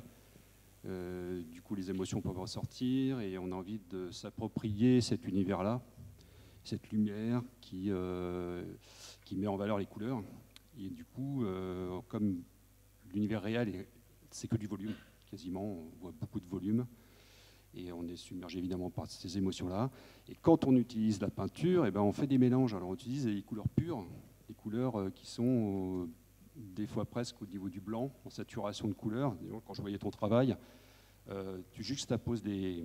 Euh, du coup, les émotions peuvent ressortir et on a envie de s'approprier cet univers-là, cette lumière qui, euh, qui met en valeur les couleurs. Et du coup, euh, comme l'univers réel, c'est que du volume, quasiment, on voit beaucoup de volume. Et on est submergé évidemment par ces émotions-là. Et quand on utilise la peinture, eh ben on fait des mélanges. Alors on utilise des couleurs pures, des couleurs qui sont euh, des fois presque au niveau du blanc, en saturation de couleurs. Quand je voyais ton travail, euh, tu juxtaposes les,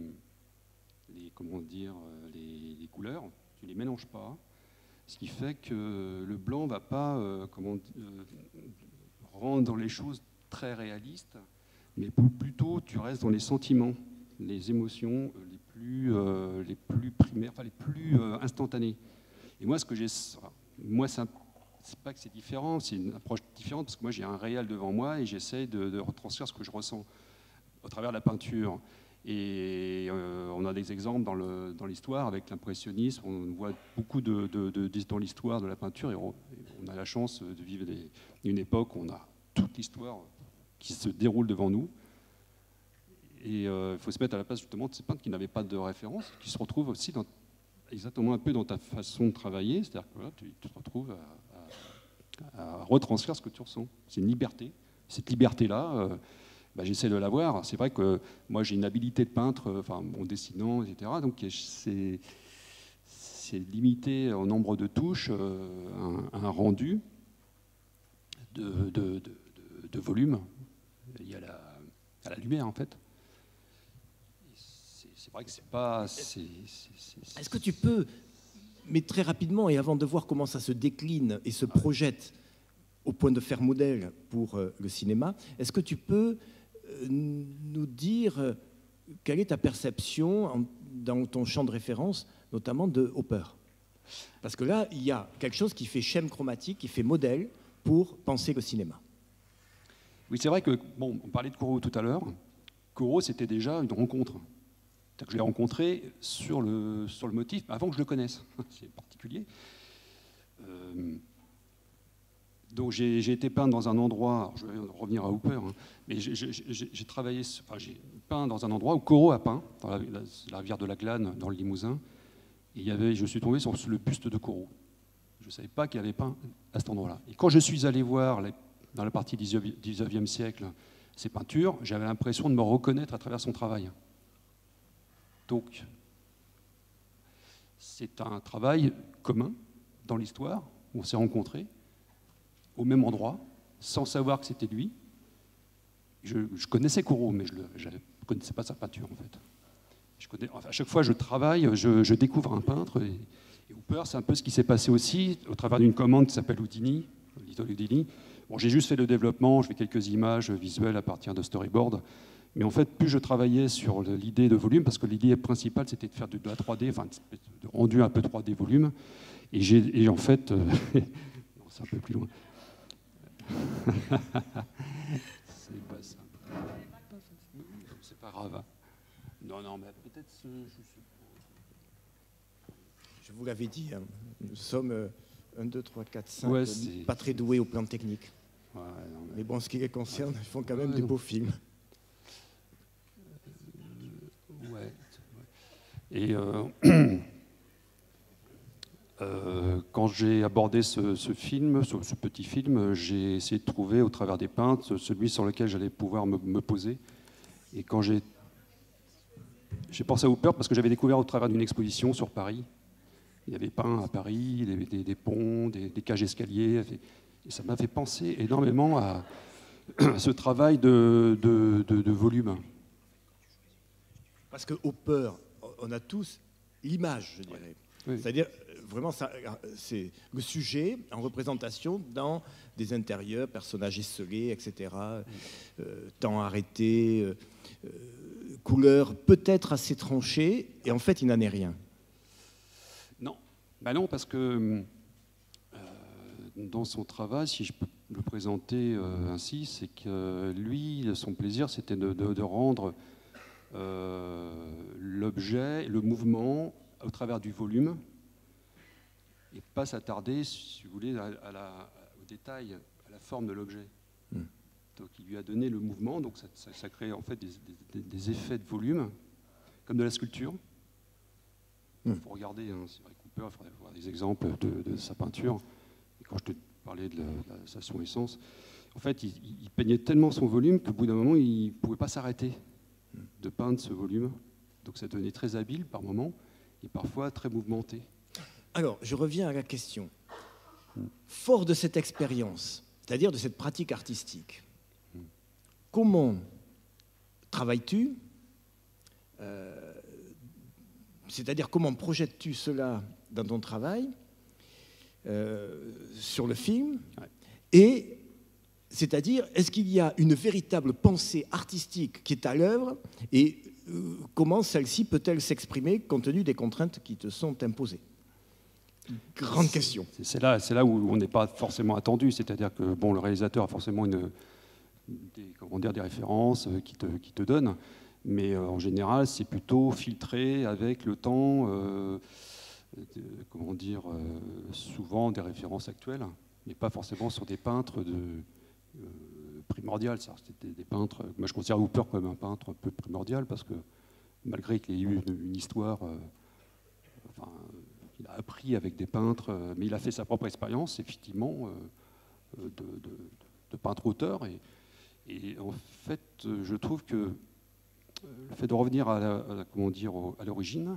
les, comment dire, les, les couleurs, tu ne les mélanges pas, ce qui fait que le blanc ne va pas euh, comment, euh, rendre les choses très réalistes, mais plutôt tu restes dans les sentiments, les émotions les plus, euh, les plus primaires, enfin les plus euh, instantanées. Et moi, ce que j'ai, moi, c'est pas que c'est différent, c'est une approche différente, parce que moi, j'ai un réel devant moi et j'essaie de, de retranscrire ce que je ressens au travers de la peinture. Et euh, on a des exemples dans, le, dans l'histoire avec l'impressionnisme, on voit beaucoup de, de, de, de dans l'histoire de la peinture, et on, on a la chance de vivre des, une époque où on a toute l'histoire qui se déroule devant nous. Et il euh, faut se mettre à la place justement de ces peintres qui n'avaient pas de référence, qui se retrouvent aussi dans, exactement un peu dans ta façon de travailler, c'est-à-dire que voilà, tu, tu te retrouves à, à, à retranscrire ce que tu ressens. C'est une liberté. Cette liberté-là, euh, bah, j'essaie de l'avoir. C'est vrai que moi j'ai une habilité de peintre, enfin en dessinant, et cetera. Donc c'est, c'est limité au nombre de touches, euh, un, un rendu de, de, de, de, de volume. Il y a la, à la lumière en fait. c'est vrai que c'est pas... Est-ce que tu peux, mais très rapidement, et avant de voir comment ça se décline et se projette au point de faire modèle pour euh, le cinéma, est-ce que tu peux euh, nous dire euh, quelle est ta perception en, dans ton champ de référence, notamment de Hopper? Parce que là, il y a quelque chose qui fait schème chromatique, qui fait modèle pour penser le cinéma. Oui, c'est vrai que, bon, on parlait de Corot tout à l'heure. Corot, c'était déjà une rencontre. C'est-à-dire que je l'ai rencontré sur le, sur le motif, avant que je le connaisse. C'est particulier. Euh, donc j'ai été peint dans un endroit, je vais revenir à Hooper, hein, mais j'ai travaillé, enfin j'ai peint dans un endroit où Corot a peint, dans la, la, la rivière de la Glane, dans le Limousin, et il y avait, je suis tombé sur le buste de Corot. Je ne savais pas qu'il avait peint à cet endroit-là. Et quand je suis allé voir, les, dans la partie dix-neuvième siècle, ces peintures, j'avais l'impression de me reconnaître à travers son travail. Donc, c'est un travail commun dans l'histoire, où on s'est rencontrés, au même endroit, sans savoir que c'était lui. Je, je connaissais Corot, mais je ne connaissais pas sa peinture, en fait. Je connais, enfin, à chaque fois, je travaille, je, je découvre un peintre. Et, et Hooper, c'est un peu ce qui s'est passé aussi, au travers d'une commande qui s'appelle Houdini, Little Houdini. Bon, j'ai juste fait le développement, je fais quelques images visuelles à partir de storyboard. Mais en fait, plus je travaillais sur l'idée de volume, parce que l'idée principale, c'était de faire de la trois D, enfin, de rendu un peu trois D volume. Et, j'ai, et en fait, euh, c'est un peu plus loin. C'est pas ça. C'est pas grave. Non, non, mais peut-être. Je, je vous l'avais dit, hein, nous sommes un, deux, trois, quatre, cinq, ouais, pas très doués au plan technique. Ouais, non, mais... mais bon, ce qui les concerne, ils font quand même ouais, des non. beaux films. Euh, ouais. Et. Euh, Euh, quand j'ai abordé ce, ce film, ce, ce petit film, j'ai essayé de trouver au travers des peintres celui sur lequel j'allais pouvoir me, me poser. Et quand j'ai j'ai pensé à Hooper parce que j'avais découvert au travers d'une exposition sur Paris. Il y avait peint à Paris des, des, des ponts, des, des cages escaliers. Et ça m'a fait penser énormément à ce travail de, de, de, de volume. Parce que Hooper, on a tous l'image, je dirais. Oui. C'est-à-dire, vraiment, c'est le sujet en représentation dans des intérieurs, personnages esselés, et cetera. Mm. Euh, temps arrêté, euh, euh, couleurs peut-être assez tranchées, et en fait, il n'en est rien. Non, ben non, parce que euh, dans son travail, si je peux le présenter euh, ainsi, c'est que lui, son plaisir, c'était de, de, de rendre euh, l'objet, le mouvement, au travers du volume, et pas s'attarder, si vous voulez, à, à la, au détail, à la forme de l'objet. Mm. Donc il lui a donné le mouvement, donc ça, ça, ça crée en fait des, des, des effets de volume, comme de la sculpture. Il mm. faut regarder, hein, c'est vrai, Cooper, il faudrait voir des exemples de, de sa peinture. Et quand je te parlais de la, de la station essence, en fait, il, il peignait tellement son volume qu'au bout d'un moment, il ne pouvait pas s'arrêter mm. de peindre ce volume. Donc ça devenait très habile par moments, et parfois très mouvementé. Alors, je reviens à la question. Fort de cette expérience, c'est-à-dire de cette pratique artistique, comment travailles-tu euh, c'est-à-dire comment projettes-tu cela dans ton travail, euh, sur le film, ouais. Et c'est-à-dire, est-ce qu'il y a une véritable pensée artistique qui est à l'œuvre et euh, comment celle-ci peut-elle s'exprimer compte tenu des contraintes qui te sont imposées? Grande question. C'est là, c'est là où on n'est pas forcément attendu, c'est-à-dire que bon, le réalisateur a forcément une, des, comment dire, des références qui te, qui te donnent, mais euh, en général, c'est plutôt filtré avec le temps, euh, de, comment dire, euh, souvent des références actuelles, mais pas forcément sur des peintres de, euh, primordial. C'était des, des peintres. Moi, je considère Hooper comme un peintre un peu primordial parce que malgré qu'il ait eu une, une histoire, euh, enfin, il a appris avec des peintres, euh, mais il a fait sa propre expérience, effectivement, euh, de, de, de peintre-auteur. Et, et en fait, je trouve que le fait de revenir à, la, à, la, comment dire, à l'origine,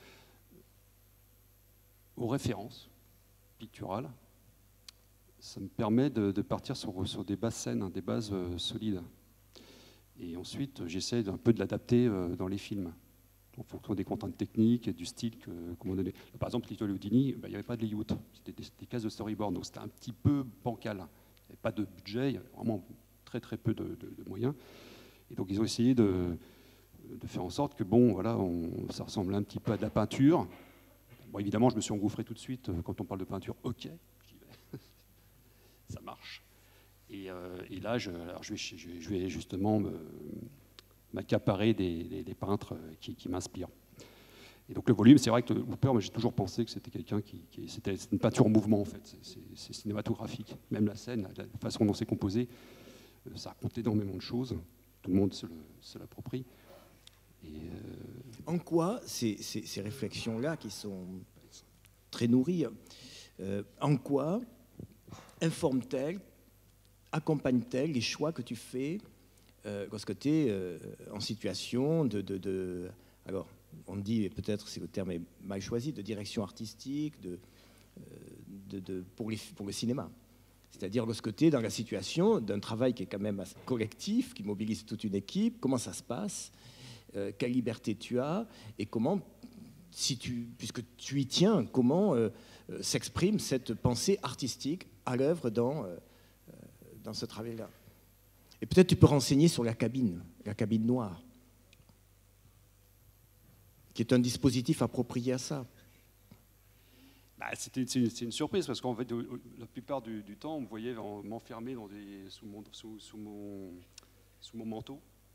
aux références picturales, ça me permet de, de partir sur, sur des bases saines, des bases euh, solides. Et ensuite, j'essaie un peu de l'adapter euh, dans les films. en fonction des contraintes techniques et du style que, qu'on donnait. Par exemple, Little Houdini, ben, il n'y avait pas de layout, c'était des, des cases de storyboard, donc c'était un petit peu bancal. Il n'y avait pas de budget, il y avait vraiment très très peu de, de, de moyens. Et donc ils ont essayé de, de faire en sorte que bon, voilà, on, ça ressemble un petit peu à de la peinture. Bon, évidemment, je me suis engouffré tout de suite quand on parle de peinture. Ok, j'y vais. Ça marche. Et, euh, et là, je, alors je, vais, je, je vais justement me, m'accaparer des, des, des peintres qui, qui m'inspirent. Et donc le volume, c'est vrai que Hooper, j'ai toujours pensé que c'était quelqu'un qui, qui c'était une peinture en mouvement en fait. C'est, c'est, c'est cinématographique. Même la scène, la façon dont c'est composé, ça raconte énormément de choses. Tout le monde se, le, se l'approprie. Et euh... En quoi ces, ces, ces réflexions-là, qui sont très nourries, euh, en quoi informent-elles, accompagnent-elles les choix que tu fais euh, lorsque tu es euh, en situation de, de, de... Alors, on dit, peut-être c'est le terme est mal choisi, de direction artistique, de, de, de, pour, les, pour le cinéma. C'est-à-dire lorsque tu es dans la situation d'un travail qui est quand même collectif, qui mobilise toute une équipe, comment ça se passe, euh, quelle liberté tu as, et comment, si tu, puisque tu y tiens, comment euh, s'exprime cette pensée artistique à l'œuvre dans, euh, dans ce travail-là. Et peut-être tu peux renseigner sur la cabine, la cabine noire, qui est un dispositif approprié à ça. Bah, c'était, c'est, une, c'est une surprise, parce qu'en fait, la plupart du, du temps, on me voyait m'enfermer dans des, sous, mon, sous, sous, mon, sous mon manteau,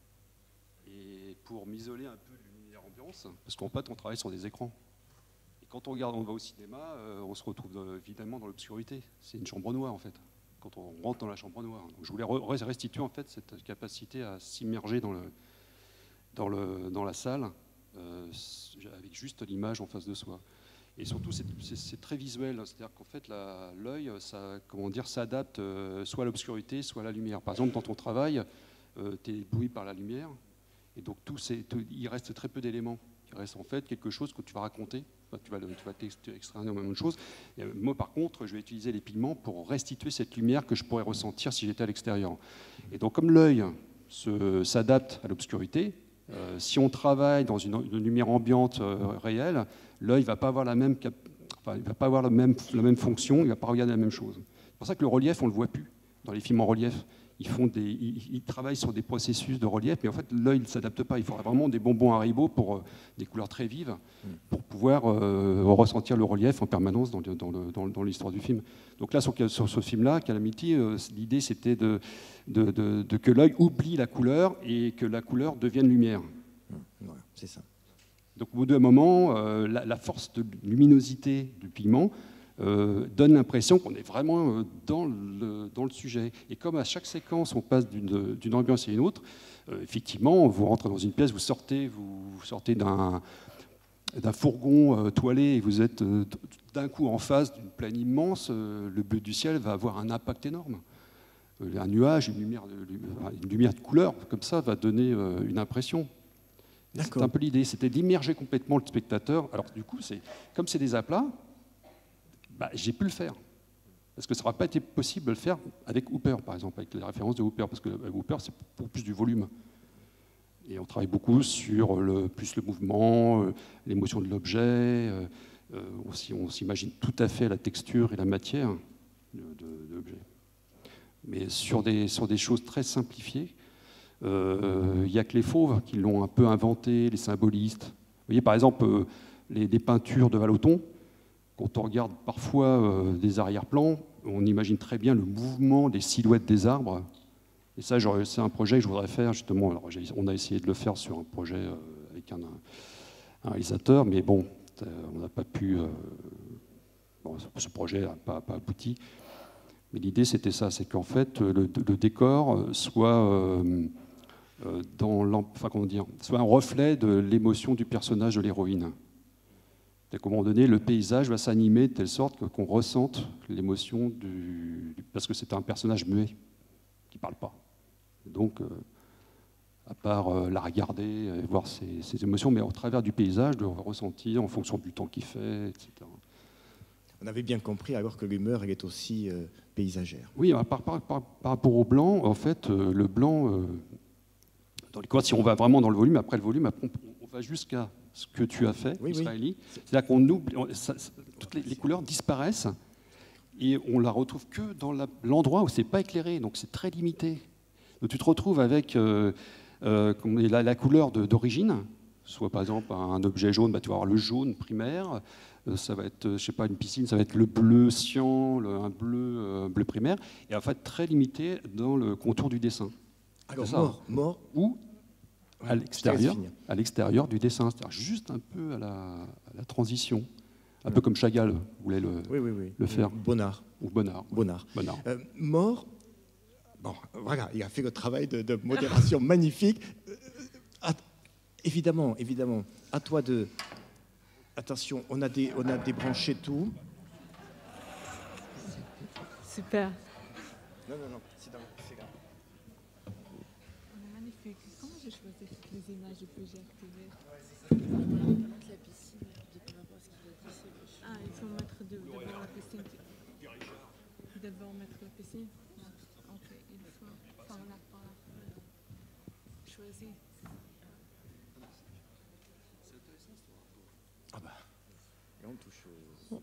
et pour m'isoler un peu de l'univers ambiance, parce qu'en fait, on travaille sur des écrans. Et quand on regarde, on va au cinéma, euh, on se retrouve euh, évidemment dans l'obscurité. C'est une chambre noire, en fait, quand on rentre dans la chambre noire. Donc, je voulais re- restituer, en fait, cette capacité à s'immerger dans, le, dans, le, dans la salle, euh, avec juste l'image en face de soi. Et surtout, c'est, c'est, c'est très visuel, c'est-à-dire qu'en fait, la, l'œil, ça, comment dire, s'adapte euh, soit à l'obscurité, soit à la lumière. Par exemple, dans ton travail, euh, tu es ébloui par la lumière, et donc tout, c'est, tout, il reste très peu d'éléments. Il reste en fait quelque chose que tu vas raconter, enfin, tu vas, tu vas extraire énormément de choses. Et moi, par contre, je vais utiliser les pigments pour restituer cette lumière que je pourrais ressentir si j'étais à l'extérieur. Et donc, comme l'œil se, s'adapte à l'obscurité, Euh, si on travaille dans une, une lumière ambiante euh, réelle, l'œil ne va pas avoir, la même, cap... enfin, il va pas avoir la, même, la même fonction, il ne va pas regarder la même chose. C'est pour ça que le relief, on ne le voit plus dans les films en relief. Ils, font des, ils, ils travaillent sur des processus de relief, mais en fait, l'œil ne s'adapte pas. Il faudrait vraiment des bonbons Haribo pour euh, des couleurs très vives, pour pouvoir euh, ressentir le relief en permanence dans, le, dans, le, dans, dans l'histoire du film. Donc là, sur, sur ce film-là, Calamity, euh, l'idée, c'était de... De, de, de que l'œil oublie la couleur et que la couleur devienne lumière. Voilà, c'est ça. Donc au bout d'un moment, euh, la, la force de luminosité du pigment euh, donne l'impression qu'on est vraiment dans le, dans le sujet. Et comme à chaque séquence, on passe d'une, d'une ambiance à une autre, euh, effectivement, vous rentrez dans une pièce, vous sortez, vous, vous sortez d'un, d'un fourgon euh, toilé et vous êtes euh, d'un coup en face d'une plaine immense, euh, le bleu du ciel va avoir un impact énorme. Un nuage, une lumière, de, une lumière de couleur, comme ça, va donner euh, une impression. D'accord. C'est un peu l'idée, c'était d'immerger complètement le spectateur. Alors du coup, c'est, comme c'est des aplats, bah, j'ai pu le faire. Parce que ça n'aurait pas été possible de le faire avec Hooper, par exemple, avec les références de Hooper, parce que Hooper, c'est pour plus du volume. Et on travaille beaucoup sur le, plus le mouvement, euh, l'émotion de l'objet. Euh, euh, on, on s'imagine tout à fait la texture et la matière de, de, de l'objet. Mais sur des, sur des choses très simplifiées, il euh, n'y a que les fauves qui l'ont un peu inventé, les symbolistes. Vous voyez, par exemple, euh, les, des peintures de Vallotton, quand on regarde parfois euh, des arrière-plans, on imagine très bien le mouvement des silhouettes des arbres. Et ça, c'est un projet que je voudrais faire, justement. Alors, on a essayé de le faire sur un projet euh, avec un, un réalisateur, mais bon, on n'a pas pu... Euh, bon, ce projet n'a pas, pas abouti. Mais l'idée, c'était ça, c'est qu'en fait, le, le décor soit, euh, dans enfin, comment dire, soit un reflet de l'émotion du personnage de l'héroïne. À un moment donné, le paysage va s'animer de telle sorte qu'on ressente l'émotion du... Parce que c'est un personnage muet, qui ne parle pas. Donc, euh, à part euh, la regarder, et voir ses, ses émotions, mais au travers du paysage, de ressentir en fonction du temps qu'il fait, et cetera. On avait bien compris alors que l'humeur, elle est aussi euh, paysagère. Oui, par, par, par, par rapport au blanc, en fait, euh, le blanc, euh, dans les, quoi, si on va vraiment dans le volume, après le volume, après on, on va jusqu'à ce que tu as fait, Oui, oui. Israéli. C'est-à-dire qu'on oublie, on- ça- ça- toutes les, les couleurs disparaissent et on la retrouve que dans la- l'endroit où c'est pas éclairé, donc c'est très limité. Donc tu te retrouves avec euh, euh, comment dire, la, la couleur de- d'origine, soit par exemple un objet jaune, bah, tu vas avoir le jaune primaire, euh, ça va être, je sais pas, une piscine, ça va être le bleu cyan, le- un bleu, euh, bleu primaire, et en fait très limité dans le contour du dessin. Alors, C'est ça. mort, mort. Ou Ouais, à je te laisse l'extérieur, finir. à l'extérieur du dessin, c'est-à-dire juste un peu à la, à la transition, un peu comme Chagall voulait le, Oui, oui, oui. le faire. Bonnard. ou Bonnard. Bonnard. Bonnard. Euh, mort. Bon, voilà, il a fait le travail de, de modération magnifique. Euh, à- évidemment, évidemment, à toi de. Attention, on a, des, on a débranché tout. Super. Non, non, non, c'est dans- c'est là. Magnifique. Comment j'ai choisi les images que j'ai activées? La piscine, par rapport à ce qu'il a dit, c'est moche. Ah, il faut mettre de- devant la piscine. Devant mettre la piscine. Ok, il faut par là, par là. Choisir. Ah bah, là, on touche au...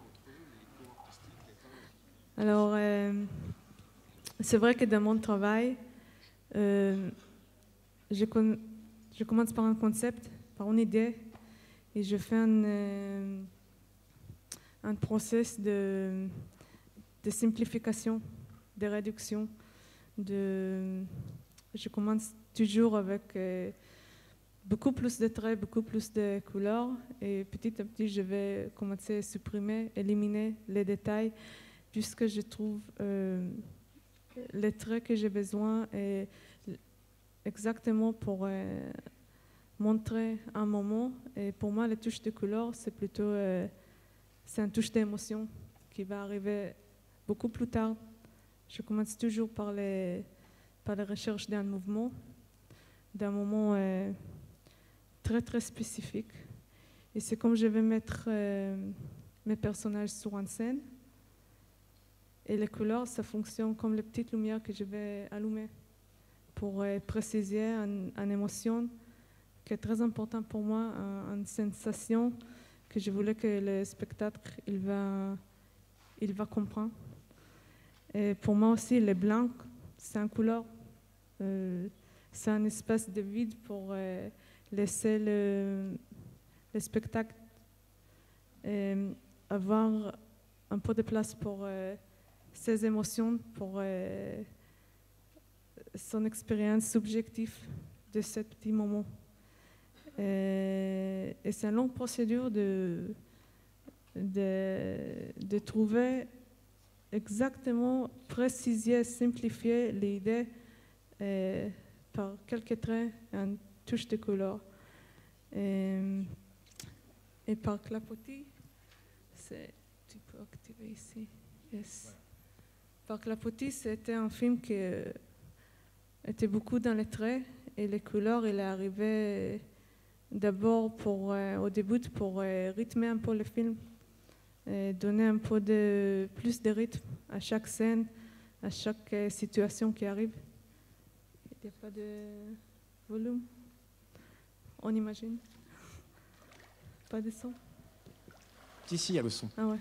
Alors, euh, c'est vrai que dans mon travail, euh, je, con- je commence par un concept, par une idée, et je fais un, euh, un process de, de simplification, de réduction. De, je commence toujours avec euh, beaucoup plus de traits, beaucoup plus de couleurs, et petit à petit, je vais commencer à supprimer, éliminer les détails, puisque je trouve euh, les traits que j'ai besoin et exactement pour euh, montrer un moment. Et pour moi, les touches de couleur, c'est plutôt euh, c'est une touche d'émotion qui va arriver beaucoup plus tard. Je commence toujours par les, par la recherche d'un mouvement, d'un moment euh, très très spécifique. Et c'est comme je vais mettre euh, mes personnages sur une scène. Et les couleurs, ça fonctionne comme les petites lumières que je vais allumer pour euh, préciser une, une émotion qui est très importante pour moi, un- une sensation que je voulais que le spectateur il va, il va comprendre. Et pour moi aussi, les blancs, c'est une couleur. Euh, c'est un espace de vide pour euh, laisser le, le spectacle euh, avoir un peu de place pour euh, ses émotions, pour euh, son expérience subjective de ce petit moment. Et, et c'est une longue procédure de, de, de trouver exactement, préciser, simplifier l'idée euh, par quelques traits, une touche de couleur. Et, et par clapotis, c'est, tu peux activer ici. Yes. Par clapotis, c'était un film qui euh, était beaucoup dans les traits et les couleurs, il est arrivé d'abord pour, euh, au début pour euh, rythmer un peu le film, et donner un peu de, plus de rythme à chaque scène, à chaque euh, situation qui arrive. Il n'y a pas de volume, on imagine. Pas de son. Si, si, il y a le son. Ah ouais.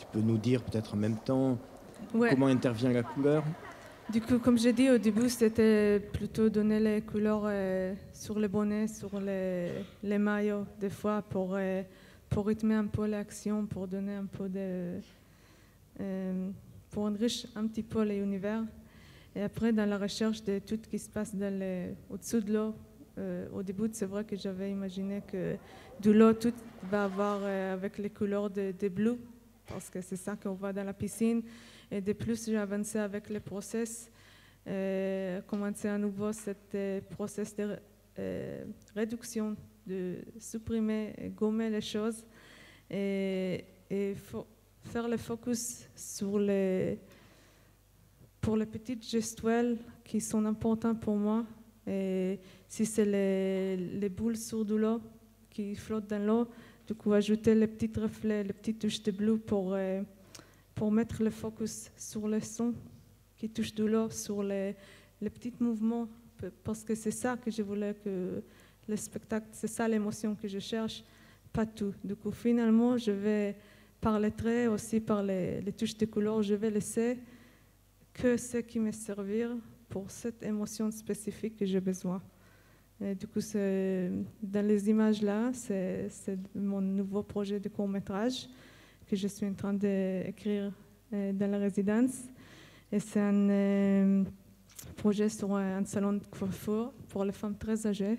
peux nous dire peut-être en même temps Ouais. comment intervient la couleur? Du coup, comme j'ai dit au début, c'était plutôt donner les couleurs euh, sur les bonnets, sur les, les maillots, des fois, pour, euh, pour rythmer un peu l'action, pour donner un peu de... Euh, pour enrichir un petit peu l'univers. Et après, dans la recherche de tout ce qui se passe dans les, au-dessous de l'eau, euh, au début, c'est vrai que j'avais imaginé que de l'eau, tout va avoir euh, avec les couleurs de, de bleu, parce que c'est ça qu'on voit dans la piscine. Et de plus, j'ai avancé avec les process, euh, commencé à nouveau ce euh, process de euh, réduction, de supprimer et gommer les choses et, et fo- faire le focus sur les, pour les petites gestuelles qui sont importantes pour moi. Et si c'est les, les boules sur de l'eau qui flottent dans l'eau, du coup, ajouter les petits reflets, les petites touches de bleu pour... Euh, pour mettre le focus sur le son qui touche de l'eau, sur les, les petits mouvements, parce que c'est ça que je voulais que le spectacle, c'est ça l'émotion que je cherche, pas tout. Du coup, finalement, je vais, par les traits, aussi par les, les touches de couleur, je vais laisser que ce qui me servir pour cette émotion spécifique que j'ai besoin. Et du coup, c'est, dans les images-là, c'est, c'est mon nouveau projet de court-métrage que je suis en train d'écrire euh, dans la résidence. Et c'est un euh, projet sur un, un salon de coiffure pour les femmes très âgées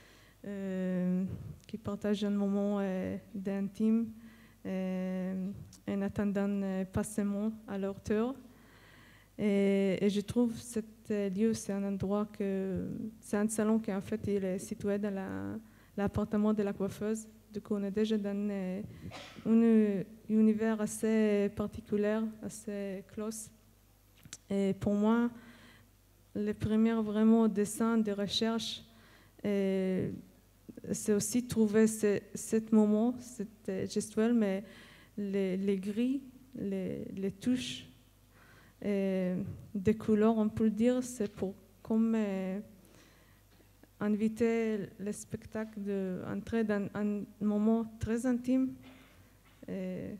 euh, qui partagent un moment euh, d'intime euh, en attendant euh, patiemment à leur tour. Et, et je trouve cet lieu, c'est un endroit que... C'est un salon qui, en fait, il est situé dans la, l'appartement de la coiffeuse. Du coup, on est déjà dans euh, un univers assez particulier, assez close. Et pour moi, les premiers vraiment dessins de recherche, euh, c'est aussi trouver ce, ce moment, cette gestuelle, mais les, les gris, les, les touches, et des couleurs, on peut le dire, c'est pour comme euh, inviter le spectacle d'entrer dans un moment très intime. Et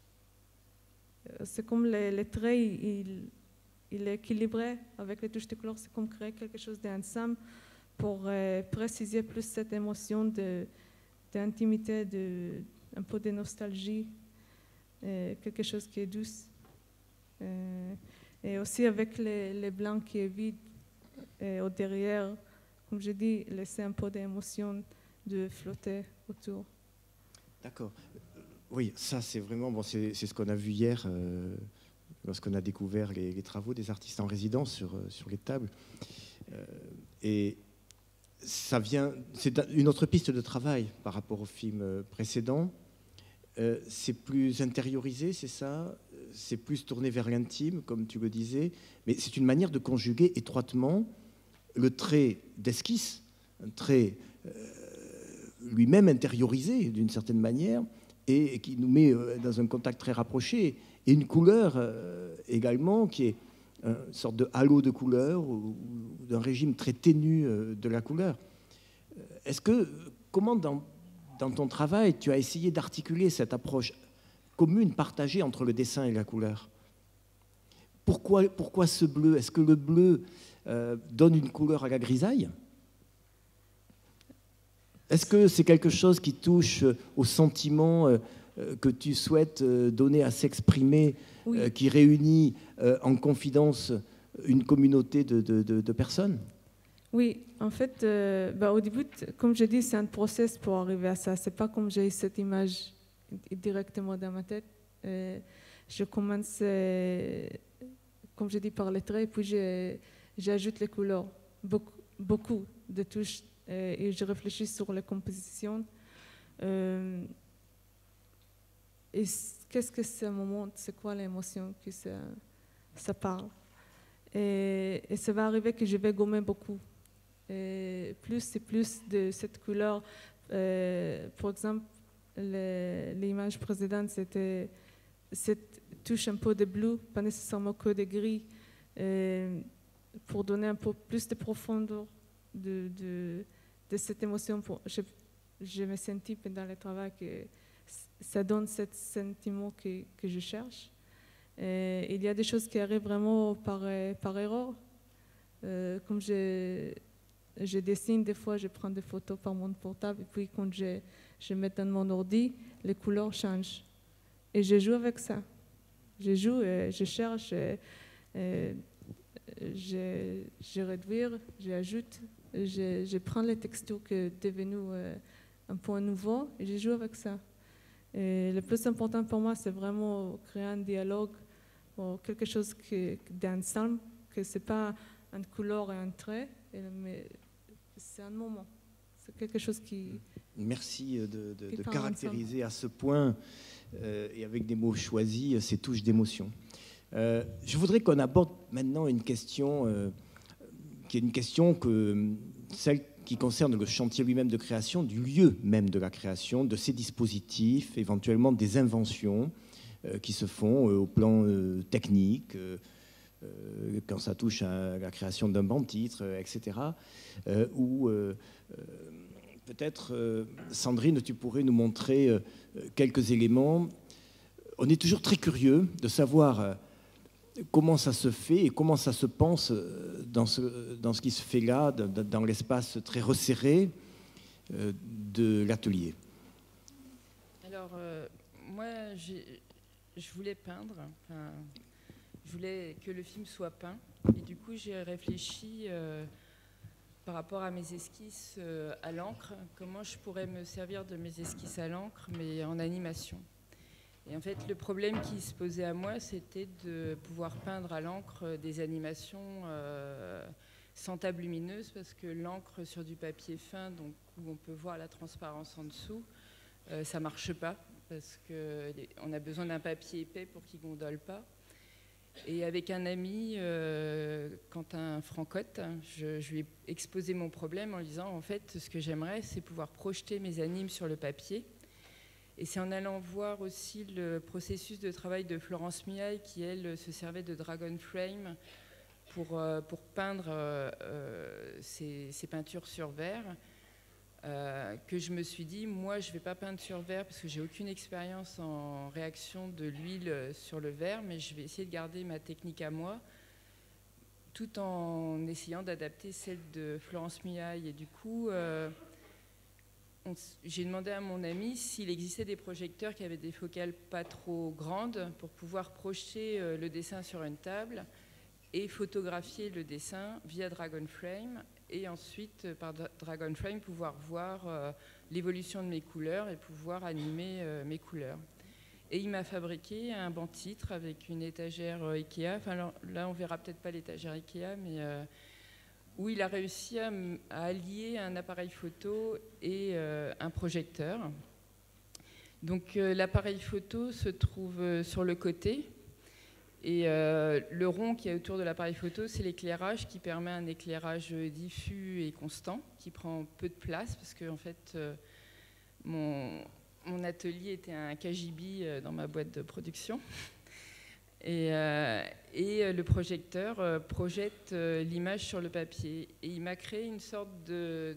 c'est comme les, les traits, il, il est équilibré avec les touches de couleur, c'est comme créer quelque chose d'ensemble pour euh, préciser plus cette émotion de, d'intimité, de, un peu de nostalgie, euh, quelque chose qui est douce. Euh, et aussi avec les, les blancs qui est vide et au derrière, comme je dis, laisser un peu d'émotion de flotter autour. D'accord. Oui, ça c'est vraiment, bon, c'est, c'est ce qu'on a vu hier euh, lorsqu'on a découvert les, les travaux des artistes en résidence sur, sur les tables. Euh, et ça vient, c'est une autre piste de travail par rapport au film précédent. Euh, c'est plus intériorisé, c'est ça? C'est plus tourné vers l'intime, comme tu le disais, mais c'est une manière de conjuguer étroitement le trait d'esquisse, un trait euh, lui-même intériorisé d'une certaine manière, et qui nous met euh, dans un contact très rapproché, et une couleur euh, également qui est une sorte de halo de couleur, ou, ou d'un régime très ténu euh, de la couleur. Est-ce que, comment dans Dans ton travail, tu as essayé d'articuler cette approche commune, partagée entre le dessin et la couleur? Pourquoi, pourquoi ce bleu? Est-ce que le bleu euh, donne une couleur à la grisaille? Est-ce que c'est quelque chose qui touche au sentiment euh, que tu souhaites euh, donner à s'exprimer, Oui. euh, qui réunit euh, en confidence une communauté de, de, de, de personnes? Oui, en fait, euh, bah, au début, comme je dis, c'est un process pour arriver à ça. C'est pas comme j'ai eu cette image directement dans ma tête. Euh, je commence, euh, comme je dis, par les traits, puis je, j'ajoute les couleurs, beaucoup, beaucoup de touches, euh, et je réfléchis sur les compositions. Euh, et qu'est-ce que c'est un moment, c'est quoi l'émotion que ça, ça parle. Et, et ça va arriver que je vais gommer beaucoup. Et plus et plus de cette couleur. Euh, par exemple, le, l'image précédente, c'était cette touche un peu de bleu, pas nécessairement que de gris, euh, pour donner un peu plus de profondeur de, de, de cette émotion. Pour, je, je me sentis pendant le travail que ça donne ce sentiment que, que je cherche. Et il y a des choses qui arrivent vraiment par, par erreur. Euh, comme je, je dessine, des fois je prends des photos par mon portable et puis quand je, je mets dans mon ordi, les couleurs changent. Et je joue avec ça. Je joue, et je cherche, et, et je, je réduis, j'ajoute, je, je prends les textures qui sont devenues euh, un point nouveau et je joue avec ça. Et le plus important pour moi, c'est vraiment créer un dialogue, ou quelque chose d'ensemble, que ce n'est pas une couleur et un trait, mais c'est un moment. C'est quelque chose qui... Merci de, de, de caractériser ensemble à ce point, euh, et avec des mots choisis, ces touches d'émotion. Euh, je voudrais qu'on aborde maintenant une question, euh, qui est une question que celle qui concerne le chantier lui-même de création, du lieu même de la création, de ces dispositifs, éventuellement des inventions euh, qui se font euh, au plan euh, technique, euh, euh, quand ça touche à la création d'un banc-titre, euh, et cetera. Euh, ou euh, euh, peut-être, euh, Sandrine, tu pourrais nous montrer euh, quelques éléments. On est toujours très curieux de savoir euh, comment ça se fait et comment ça se pense dans ce, dans ce qui se fait là, dans, dans l'espace très resserré euh, de l'atelier. Alors, euh, moi, je voulais peindre, enfin, je voulais que le film soit peint, et du coup, j'ai réfléchi euh, par rapport à mes esquisses euh, à l'encre, comment je pourrais me servir de mes esquisses à l'encre, mais en animation. Et en fait, le problème qui se posait à moi, c'était de pouvoir peindre à l'encre des animations euh, sans table lumineuse, parce que l'encre sur du papier fin, donc, où on peut voir la transparence en dessous, euh, ça ne marche pas, parce qu'on a besoin d'un papier épais pour qu'il ne gondole pas. Et avec un ami, euh, Quentin Francotte, je, je lui ai exposé mon problème en lui disant, en fait, ce que j'aimerais, c'est pouvoir projeter mes animes sur le papier. Et c'est en allant voir aussi le processus de travail de Florence Miaille, qui, elle, se servait de Dragon Frame pour, euh, pour peindre euh, ses, ses peintures sur verre, euh, que je me suis dit, moi, je ne vais pas peindre sur verre parce que j'ai aucune expérience en réaction de l'huile sur le verre, mais je vais essayer de garder ma technique à moi, tout en essayant d'adapter celle de Florence Miaille. Et du coup... Euh, j'ai demandé à mon ami s'il existait des projecteurs qui avaient des focales pas trop grandes pour pouvoir projeter le dessin sur une table et photographier le dessin via Dragon Frame et ensuite par Dragon Frame pouvoir voir l'évolution de mes couleurs et pouvoir animer mes couleurs. Et il m'a fabriqué un banc-titre avec une étagère Ikea. Enfin, là, on verra peut-être pas l'étagère Ikea, mais euh, où il a réussi à, à allier un appareil photo et euh, un projecteur. Donc euh, l'appareil photo se trouve euh, sur le côté et euh, le rond qui est autour de l'appareil photo, c'est l'éclairage qui permet un éclairage diffus et constant, qui prend peu de place parce que en fait, euh, mon, mon atelier était un K G B dans ma boîte de production. Et, euh, et le projecteur euh, projette euh, l'image sur le papier. Et il m'a créé une sorte de,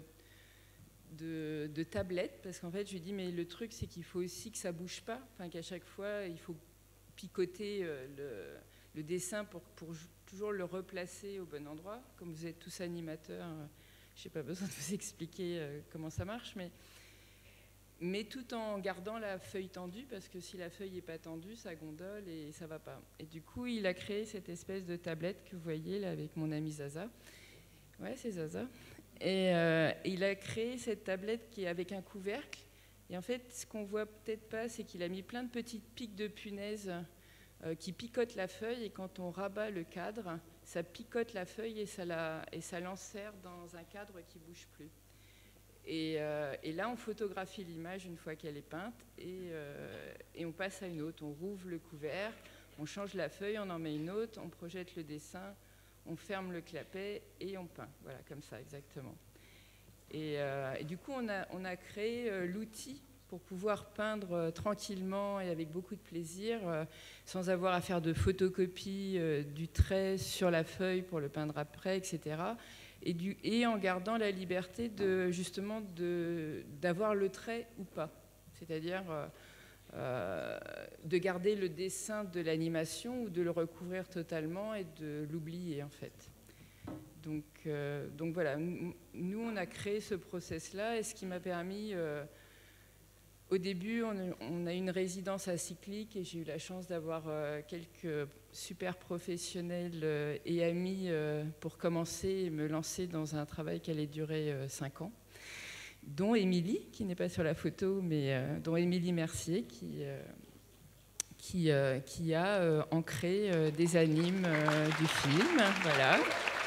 de, de tablette, parce qu'en fait, je lui ai dit, mais le truc, c'est qu'il faut aussi que ça ne bouge pas, enfin, qu'à chaque fois, il faut picoter euh, le, le dessin pour, pour toujours le replacer au bon endroit. Comme vous êtes tous animateurs, euh, je n'ai pas besoin de vous expliquer euh, comment ça marche, mais... mais tout en gardant la feuille tendue, parce que si la feuille n'est pas tendue, ça gondole et ça ne va pas. Et du coup, il a créé cette espèce de tablette que vous voyez là avec mon ami Zaza. Ouais, c'est Zaza. Et euh, il a créé cette tablette qui est avec un couvercle. Et en fait, ce qu'on ne voit peut-être pas, c'est qu'il a mis plein de petites piques de punaises euh, qui picotent la feuille. Et quand on rabat le cadre, ça picote la feuille et ça, la, et ça l'enserre dans un cadre qui ne bouge plus. Et, euh, et là, on photographie l'image une fois qu'elle est peinte et, euh, et on passe à une autre. On rouvre le couvert, on change la feuille, on en met une autre, on projette le dessin, on ferme le clapet et on peint. Voilà, comme ça, exactement. Et, euh, et du coup, on a, on a créé euh, l'outil pour pouvoir peindre euh, tranquillement et avec beaucoup de plaisir, euh, sans avoir à faire de photocopie euh, du trait sur la feuille pour le peindre après, et cetera. Et, du, et en gardant la liberté de, justement de, d'avoir le trait ou pas. C'est-à-dire, euh, euh, de garder le dessin de l'animation ou de le recouvrir totalement et de l'oublier en fait. Donc, euh, donc voilà, nous on a créé ce process-là et ce qui m'a permis, euh, au début on, on a une résidence à Cyclic et j'ai eu la chance d'avoir euh, quelques super professionnels euh, et amis euh, pour commencer et me lancer dans un travail qui allait durer euh, cinq ans, dont Émilie, qui n'est pas sur la photo, mais euh, dont Émilie Mercier, qui, euh, qui, euh, qui a euh, ancré euh, des animes euh, du film, voilà.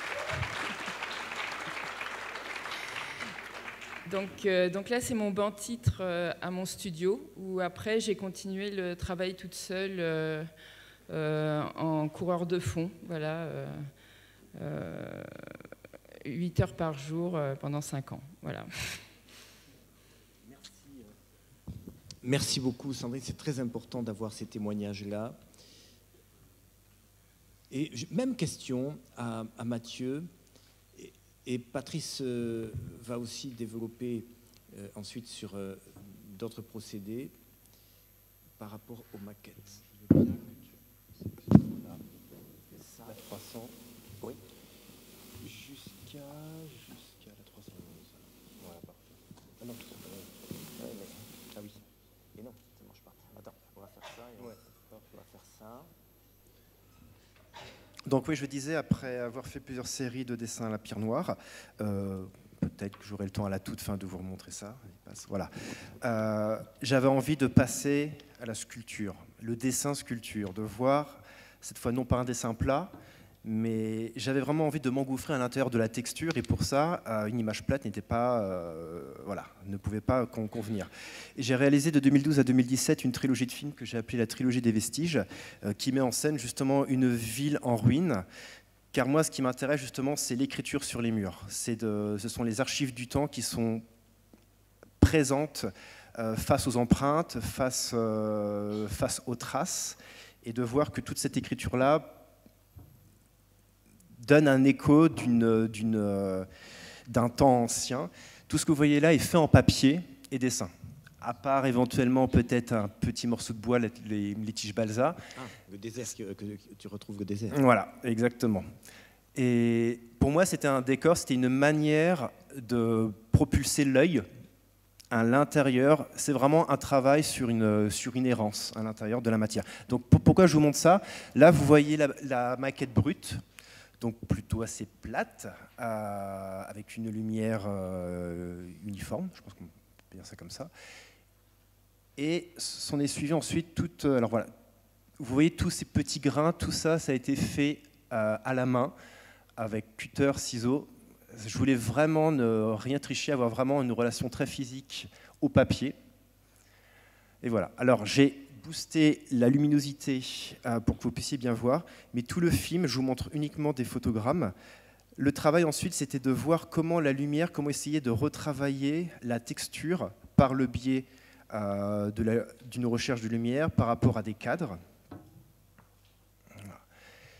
Donc, euh, donc là, c'est mon banc titre euh, à mon studio, où après, j'ai continué le travail toute seule euh, euh, en coureur de fond, voilà, euh, euh, huit heures par jour euh, pendant cinq ans, voilà. Merci, euh, merci beaucoup, Sandrine, c'est très important d'avoir ces témoignages-là. Et même question à, à Mathieu. Et Patrice euh, va aussi développer euh, ensuite sur euh, d'autres procédés par rapport aux maquettes. Je veux bien que tu... Là. Ça, la trois cents. Oui. Jusqu'à jusqu'à la trois cent onze. Voilà, parfait. Ah non, ouais, ouais, mais... ah oui. Et non, ça ne marche pas. Attends, on va faire ça. Et ouais. On va faire ça. Donc oui, je disais, après avoir fait plusieurs séries de dessins à la pierre noire, euh, peut-être que j'aurai le temps à la toute fin de vous remontrer ça. Voilà. Euh, j'avais envie de passer à la sculpture, le dessin-sculpture, de voir, cette fois non pas un dessin plat, mais j'avais vraiment envie de m'engouffrer à l'intérieur de la texture, et pour ça, euh, une image plate n'était pas, euh, voilà, ne pouvait pas convenir. Et j'ai réalisé de deux mille douze à deux mille dix-sept une trilogie de films que j'ai appelée la trilogie des vestiges, euh, qui met en scène justement une ville en ruine. Car moi, ce qui m'intéresse justement, c'est l'écriture sur les murs. C'est de, ce sont les archives du temps qui sont présentes euh, face aux empreintes, face, euh, face aux traces, et de voir que toute cette écriture-là donne un écho d'une, d'une, euh, d'un temps ancien. Tout ce que vous voyez là est fait en papier et dessin, à part éventuellement peut-être un petit morceau de bois, les, les, les tiges balsa. Ah, le désert, que, que tu retrouves le désert. Voilà, exactement. Et pour moi, c'était un décor, c'était une manière de propulser l'œil à l'intérieur. C'est vraiment un travail sur une, sur une errance à l'intérieur de la matière. Donc pour, pourquoi je vous montre ça? Là, vous voyez la, la maquette brute, donc plutôt assez plate, euh, avec une lumière euh, uniforme, je pense qu'on peut dire ça comme ça. Et s'en est suivi ensuite toute... Alors voilà, vous voyez tous ces petits grains, tout ça, ça a été fait euh, à la main, avec cutter, ciseaux. Je voulais vraiment ne rien tricher, avoir vraiment une relation très physique au papier. Et voilà, alors j'ai booster la luminosité euh, pour que vous puissiez bien voir, mais tout le film, je vous montre uniquement des photogrammes. Le travail ensuite, c'était de voir comment la lumière, comment essayer de retravailler la texture par le biais euh, de la, d'une recherche de lumière par rapport à des cadres. Voilà.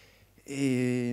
Et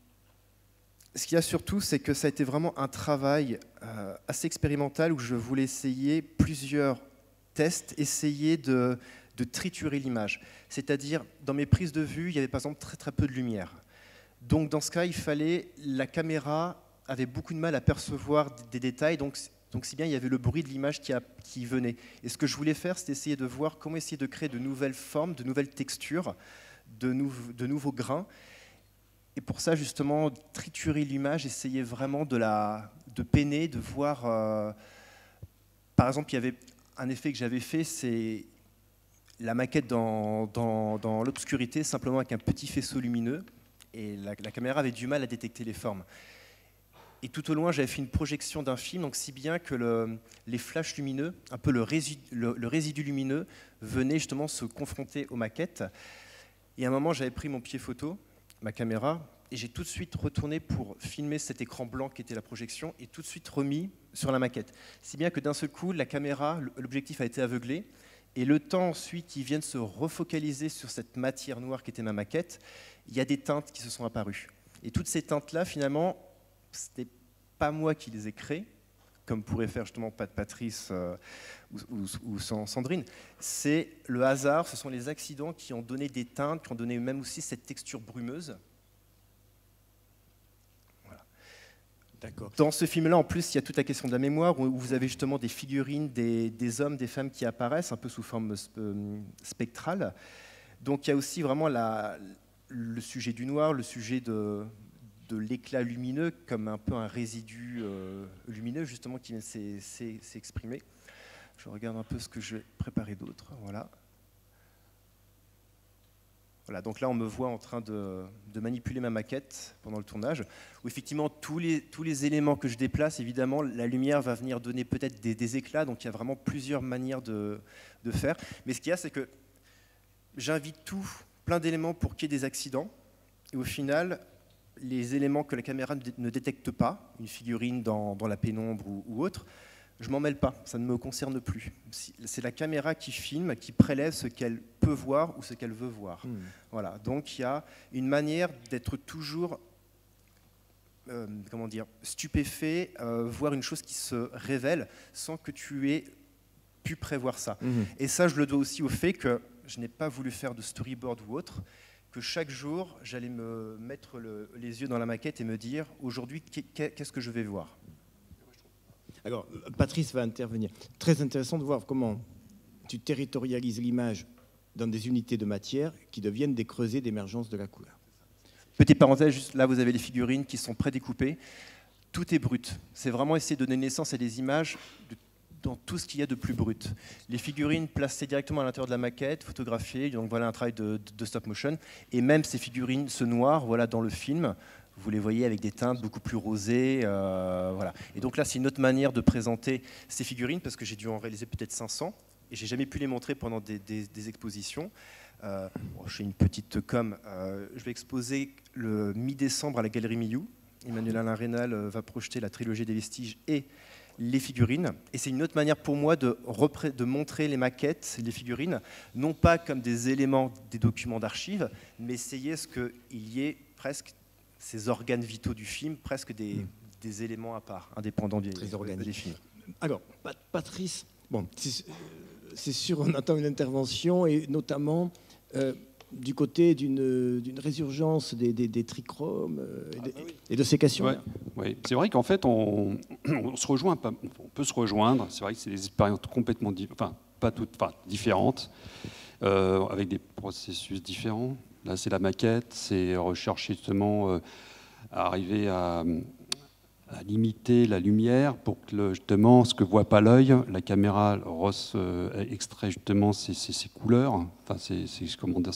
ce qu'il y a surtout, c'est que ça a été vraiment un travail euh, assez expérimental où je voulais essayer plusieurs tests, essayer de de triturer l'image. C'est-à-dire, dans mes prises de vue, il y avait par exemple très très peu de lumière. Donc dans ce cas, il fallait, la caméra avait beaucoup de mal à percevoir des détails, donc, donc si bien il y avait le bruit de l'image qui, a, qui venait. Et ce que je voulais faire, c'était essayer de voir comment essayer de créer de nouvelles formes, de nouvelles textures, de, nou de nouveaux grains. Et pour ça, justement, triturer l'image, essayer vraiment de la de peiner, de voir... Euh, par exemple, il y avait un effet que j'avais fait, c'est la maquette dans, dans, dans l'obscurité, simplement avec un petit faisceau lumineux, et la, la caméra avait du mal à détecter les formes. Et tout au loin, j'avais fait une projection d'un film, donc si bien que le, les flashs lumineux, un peu le résidu, le, le résidu lumineux, venaient justement se confronter aux maquettes. Et à un moment, j'avais pris mon pied photo, ma caméra, et j'ai tout de suite retourné pour filmer cet écran blanc qui était la projection, et tout de suite remis sur la maquette. Si bien que d'un seul coup, la caméra, l'objectif a été aveuglé, et le temps ensuite, ils viennent se refocaliser sur cette matière noire qui était ma maquette, il y a des teintes qui se sont apparues. Et toutes ces teintes-là, finalement, ce n'était pas moi qui les ai créées, comme pourrait faire justement Pat Patrice euh, ou, ou, ou Sandrine. C'est le hasard, ce sont les accidents qui ont donné des teintes, qui ont donné même aussi cette texture brumeuse. Voilà. D'accord. Dans ce film-là, en plus, il y a toute la question de la mémoire, où vous avez justement des figurines, des, des hommes, des femmes qui apparaissent, un peu sous forme euh, spectrale. Donc il y a aussi vraiment la, le sujet du noir, le sujet de, de l'éclat lumineux, comme un peu un résidu euh, lumineux, justement, qui vient s'exprimer. Je regarde un peu ce que j'ai préparé d'autre. Voilà. Voilà, donc là, on me voit en train de, de manipuler ma maquette pendant le tournage, où effectivement, tous les, tous les éléments que je déplace, évidemment, la lumière va venir donner peut-être des, des éclats, donc il y a vraiment plusieurs manières de, de faire. Mais ce qu'il y a, c'est que j'invite tout, plein d'éléments pour qu'il y ait des accidents, et au final, les éléments que la caméra ne détecte pas, une figurine dans, dans la pénombre ou, ou autre, je m'en mêle pas, ça ne me concerne plus. C'est la caméra qui filme, qui prélève ce qu'elle peut voir ou ce qu'elle veut voir. Mmh. Voilà. Donc il y a une manière d'être toujours, euh, comment dire, stupéfait, euh, voir une chose qui se révèle sans que tu aies pu prévoir ça. Mmh. Et ça, je le dois aussi au fait que je n'ai pas voulu faire de storyboard ou autre, que chaque jour, j'allais me mettre le, les yeux dans la maquette et me dire, aujourd'hui, qu'est-ce que je vais voir ? Alors, Patrice va intervenir. Très intéressant de voir comment tu territorialises l'image dans des unités de matière qui deviennent des creusets d'émergence de la couleur. Petite parenthèse, juste là, vous avez les figurines qui sont prédécoupées. Tout est brut. C'est vraiment essayer de donner naissance à des images de, dans tout ce qu'il y a de plus brut. Les figurines placées directement à l'intérieur de la maquette, photographiées, donc voilà un travail de, de, de stop motion. Et même ces figurines, ce noir, voilà, dans le film, vous les voyez avec des teintes beaucoup plus rosées. Euh, voilà. Et donc là, c'est une autre manière de présenter ces figurines, parce que j'ai dû en réaliser peut-être cinq cents, et j'ai jamais pu les montrer pendant des, des, des expositions. Euh, bon, je fais une petite com. Euh, je vais exposer le mi-décembre à la Galerie Millau. Emmanuel Alain Rénal va projeter la trilogie des vestiges et les figurines. Et c'est une autre manière pour moi de, de montrer les maquettes, les figurines, non pas comme des éléments des documents d'archives, mais essayer ce qu'il y ait presque ces organes vitaux du film, presque des, mmh. des éléments à part, indépendants des, des films. Alors, Patrice, bon, c'est sûr, on attend une intervention, et notamment euh, du côté d'une résurgence des, des, des trichromes euh, et, ah, bah oui. et de ces questions-là. Ouais, ouais. C'est vrai qu'en fait, on, on, se rejoint, on peut se rejoindre. C'est vrai que c'est des expériences complètement, enfin, pas toutes, enfin, différentes, euh, avec des processus différents. Là, c'est la maquette, c'est rechercher justement euh, à arriver à, à limiter la lumière pour que le, justement ce que voit pas l'œil, la caméra rosse, euh, extrait justement ces, ces, ces couleurs. Enfin, c'est comment dire,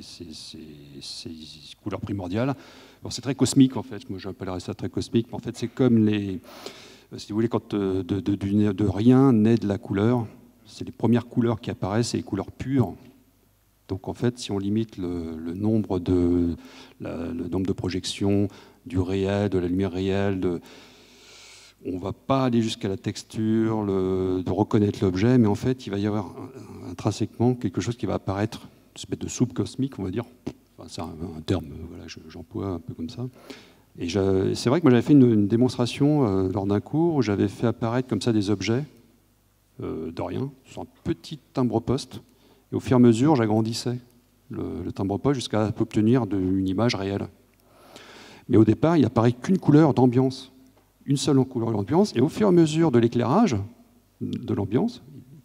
ces couleurs primordiales. C'est très cosmique en fait. Moi, j'appellerais ça très cosmique. Mais en fait, c'est comme les, si vous voulez, quand de, de, de, de rien naît de la couleur. C'est les premières couleurs qui apparaissent, c'est les couleurs pures. Donc en fait, si on limite le, le, nombre de, la, le nombre de projections, du réel, de la lumière réelle, de, on ne va pas aller jusqu'à la texture, le, de reconnaître l'objet, mais en fait, il va y avoir un, intrinsèquement quelque chose qui va apparaître, une espèce de soupe cosmique, on va dire. Enfin, c'est un, un terme, voilà, j'emploie un peu comme ça. Et c'est vrai que moi, j'avais fait une, une démonstration euh, lors d'un cours où j'avais fait apparaître comme ça des objets euh, de rien, sur un petit timbre-poste. Et au fur et à mesure, j'agrandissais le, le timbre-poste jusqu'à obtenir de, une image réelle. Mais au départ, il n'apparaît qu'une couleur d'ambiance, une seule couleur d'ambiance. Et au fur et à mesure de l'éclairage de l'ambiance,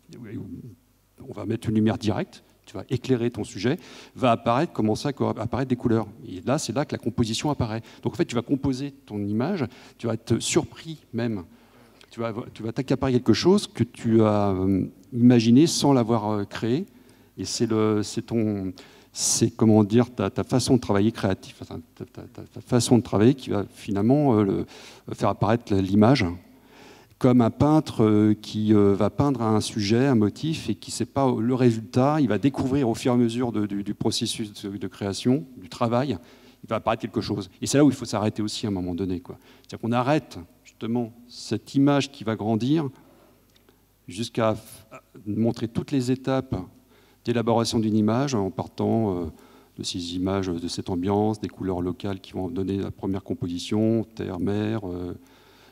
on va mettre une lumière directe, tu vas éclairer ton sujet, va apparaître, commencer à apparaître des couleurs. Et là, c'est là que la composition apparaît. Donc en fait, tu vas composer ton image, tu vas être surpris même. Tu vas, tu vas t'accaparer quelque chose que tu as euh, imaginé sans l'avoir euh, créé. Et c'est ton, c'est comment dire, ta, ta façon de travailler créative, ta, ta, ta, ta façon de travailler qui va finalement euh, le, faire apparaître l'image, comme un peintre euh, qui euh, va peindre un sujet, un motif, et qui ne sait pas le résultat. Il va découvrir au fur et à mesure de, du, du processus de, de création, du travail, il va apparaître quelque chose. Et c'est là où il faut s'arrêter aussi à un moment donné. C'est-à-dire qu'on arrête justement cette image qui va grandir jusqu'à montrer toutes les étapes d'élaboration d'une image en partant euh, de ces images, de cette ambiance, des couleurs locales qui vont donner la première composition, terre, mer, euh,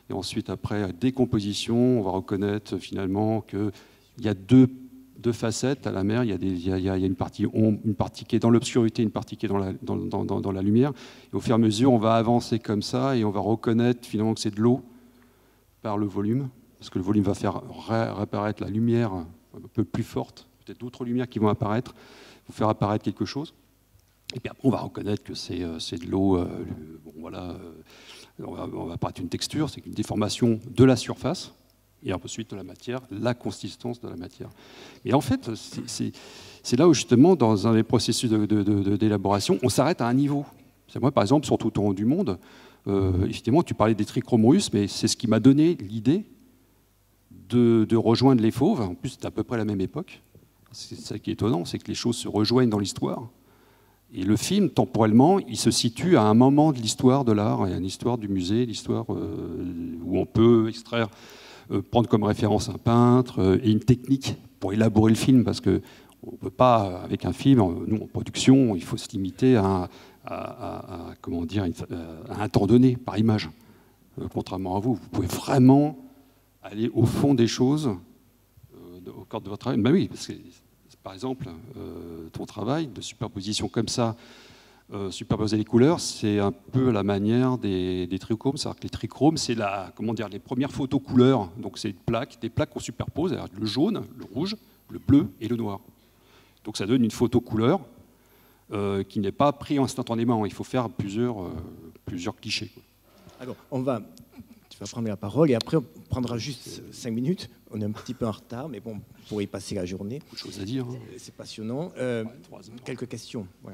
Et ensuite, après décomposition, on va reconnaître finalement qu'il y a deux, deux facettes à la mer. Il y a, des, il y a, il y a une, partie ombre, une partie qui est dans l'obscurité, une partie qui est dans la, dans, dans, dans, dans la lumière. Et au fur et à mesure, on va avancer comme ça et on va reconnaître finalement que c'est de l'eau par le volume, parce que le volume va faire réapparaître la lumière un peu plus forte, peut-être d'autres lumières qui vont apparaître, vont faire apparaître quelque chose. Et puis après, on va reconnaître que c'est de l'eau. Euh, bon, voilà, euh, on, va, on va apparaître une texture, c'est une déformation de la surface, et ensuite de la matière, la consistance de la matière. Et en fait, c'est là où justement, dans un des processus d'élaboration, de, de, de, on s'arrête à un niveau. Moi, par exemple, sur tout au long du monde, euh, effectivement, tu parlais des trichromes russes, mais c'est ce qui m'a donné l'idée de, de rejoindre les fauves. En plus, c'est à peu près la même époque. C'est ça qui est étonnant, c'est que les choses se rejoignent dans l'histoire. Et le film, temporellement, il se situe à un moment de l'histoire de l'art, et à l'histoire du musée, l'histoire euh, où on peut extraire, euh, prendre comme référence un peintre euh, et une technique pour élaborer le film, parce qu'on ne peut pas, avec un film, nous en production, il faut se limiter à, à, à, à, comment dire, à un temps donné, par image. Euh, contrairement à vous, vous pouvez vraiment aller au fond des choses, euh, au cœur de votre travail. Ben oui, parce que par exemple, euh, ton travail de superposition comme ça, euh, superposer les couleurs, c'est un peu la manière des, des trichromes. C'est-à-dire que les trichromes, c'est la, comment dire, les premières photos couleurs. Donc c'est des plaques, des plaques qu'on superpose, le jaune, le rouge, le bleu et le noir. Donc ça donne une photo couleur euh, qui n'est pas prise instantanément. Il faut faire plusieurs, euh, plusieurs clichés. Alors, on va... Tu vas prendre la parole et après on prendra juste cinq minutes. On est un petit peu en retard, mais bon, on pourrait y passer la journée. Beaucoup de choses à dire. Hein. C'est passionnant. Euh, quelques questions. Voilà.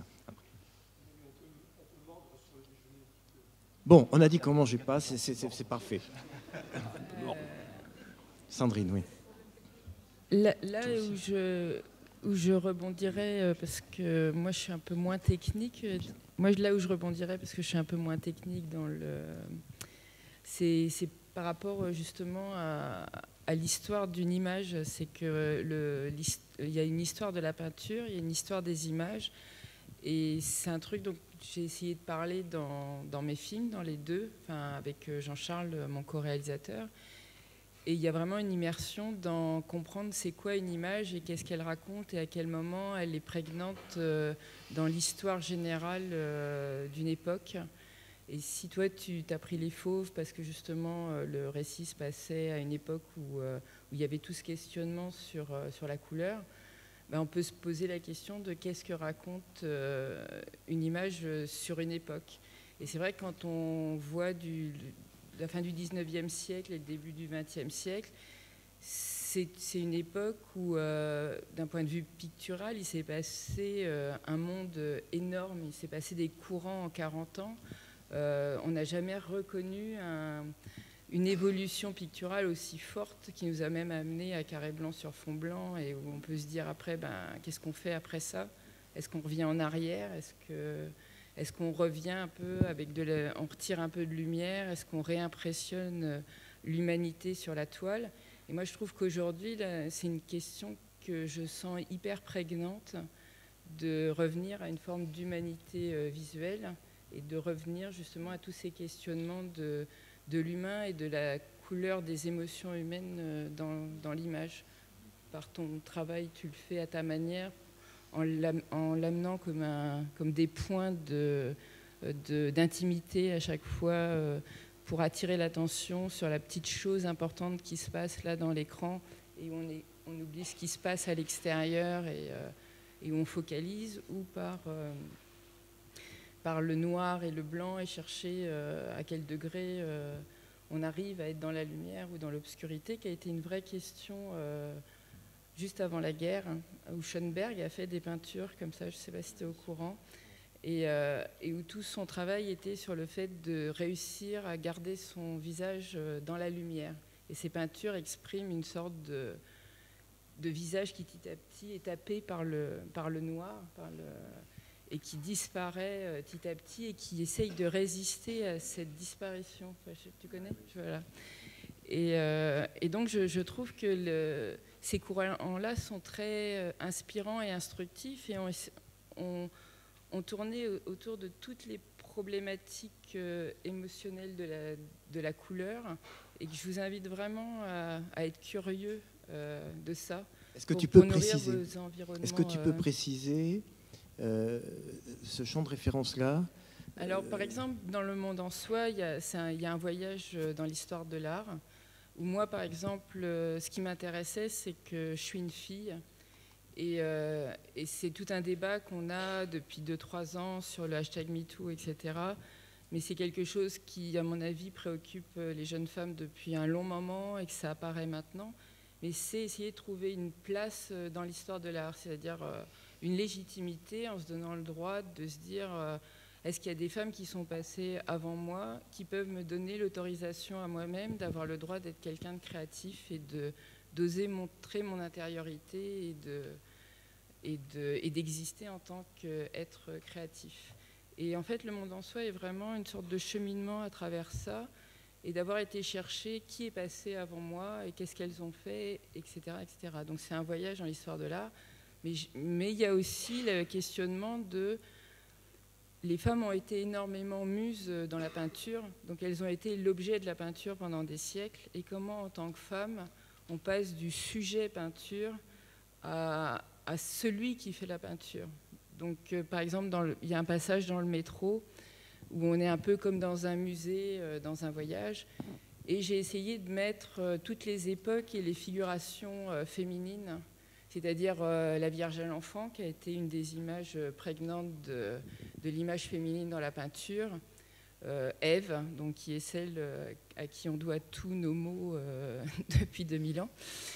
Bon, on a dit comment je passe, c'est parfait. Sandrine, oui. Là, là où, je, où je rebondirais, parce que moi je suis un peu moins technique, moi là où je rebondirais, parce que je suis un peu moins technique dans le... C'est par rapport justement à, à l'histoire d'une image, c'est que le, il y a une histoire de la peinture, il y a une histoire des images, et c'est un truc dont j'ai essayé de parler dans, dans mes films, dans les deux, enfin avec Jean-Charles, mon co-réalisateur, et il y a vraiment une immersion dans comprendre c'est quoi une image et qu'est-ce qu'elle raconte et à quel moment elle est prégnante dans l'histoire générale d'une époque. Et si toi, tu t'as pris les fauves parce que justement euh, le récit se passait à une époque où, euh, où il y avait tout ce questionnement sur, euh, sur la couleur, ben, on peut se poser la question de qu'est-ce que raconte euh, une image sur une époque. Et c'est vrai que quand on voit du, la fin du dix-neuvième siècle et le début du vingtième siècle, c'est une époque où, euh, d'un point de vue pictural, il s'est passé euh, un monde énorme, il s'est passé des courants en quarante ans. Euh, on n'a jamais reconnu un, une évolution picturale aussi forte qui nous a même amené à Carré blanc sur fond blanc et où on peut se dire après, ben, qu'est-ce qu'on fait après ça? Est-ce qu'on revient en arrière? Est-ce que, est-ce qu'on revient un peu avec de la, on retire un peu de lumière? Est-ce qu'on réimpressionne l'humanité sur la toile? Et moi, je trouve qu'aujourd'hui, c'est une question que je sens hyper prégnante de revenir à une forme d'humanité visuelle et de revenir justement à tous ces questionnements de, de l'humain et de la couleur des émotions humaines dans, dans l'image. Par ton travail, tu le fais à ta manière, en l'amenant comme, un, comme des points de, de, d'intimité à chaque fois pour attirer l'attention sur la petite chose importante qui se passe là dans l'écran et où on, est, on oublie ce qui se passe à l'extérieur et, et où on focalise, ou par... par le noir et le blanc et chercher euh, à quel degré euh, on arrive à être dans la lumière ou dans l'obscurité, qui a été une vraie question euh, juste avant la guerre, hein, où Schoenberg a fait des peintures comme ça, je ne sais pas si tu es au courant, et, euh, et où tout son travail était sur le fait de réussir à garder son visage dans la lumière. Et ces peintures expriment une sorte de, de visage qui petit à petit est tapé par le, par le noir, par le... et qui disparaît petit à petit et qui essaye de résister à cette disparition. Tu connais? Voilà. Et, euh, et donc, je, je trouve que le, ces courants-là sont très inspirants et instructifs et on, on, on tournait autour de toutes les problématiques émotionnelles de la, de la couleur et que je vous invite vraiment à, à être curieux euh, de ça. Est-ce que pour, tu peux pour nourrir préciser vos environnements, Est-ce que tu peux euh, préciser euh, ce champ de référence-là? Alors, par exemple, dans Le Monde en Soi, il y a, c'est un, il y a un voyage dans l'histoire de l'art, où moi, par exemple, euh, ce qui m'intéressait, c'est que je suis une fille, et, euh, et c'est tout un débat qu'on a depuis deux trois ans sur le hashtag MeToo, et cetera. Mais c'est quelque chose qui, à mon avis, préoccupe les jeunes femmes depuis un long moment et que ça apparaît maintenant. Mais c'est essayer de trouver une place dans l'histoire de l'art, c'est-à-dire euh, une légitimité en se donnant le droit de se dire... Euh, est-ce qu'il y a des femmes qui sont passées avant moi, qui peuvent me donner l'autorisation à moi-même d'avoir le droit d'être quelqu'un de créatif et de, d'oser montrer mon intériorité et, de, et, de, et d'exister en tant qu'être créatif. Et en fait, Le Monde en Soi est vraiment une sorte de cheminement à travers ça, et d'avoir été chercher qui est passé avant moi et qu'est-ce qu'elles ont fait, et cetera, et cetera. Donc c'est un voyage dans l'histoire de l'art, mais, mais il y a aussi le questionnement de... Les femmes ont été énormément muses dans la peinture, donc elles ont été l'objet de la peinture pendant des siècles. Et comment, en tant que femme, on passe du sujet peinture à, à celui qui fait la peinture. Donc, euh, par exemple, dans le, il y a un passage dans le métro où on est un peu comme dans un musée, euh, dans un voyage. Et j'ai essayé de mettre euh, toutes les époques et les figurations euh, féminines, c'est-à-dire euh, la Vierge à l'enfant, qui a été une des images prégnantes de, de l'image féminine dans la peinture, euh, Ève, donc, qui est celle euh, à qui on doit tous nos mots euh, depuis deux mille ans.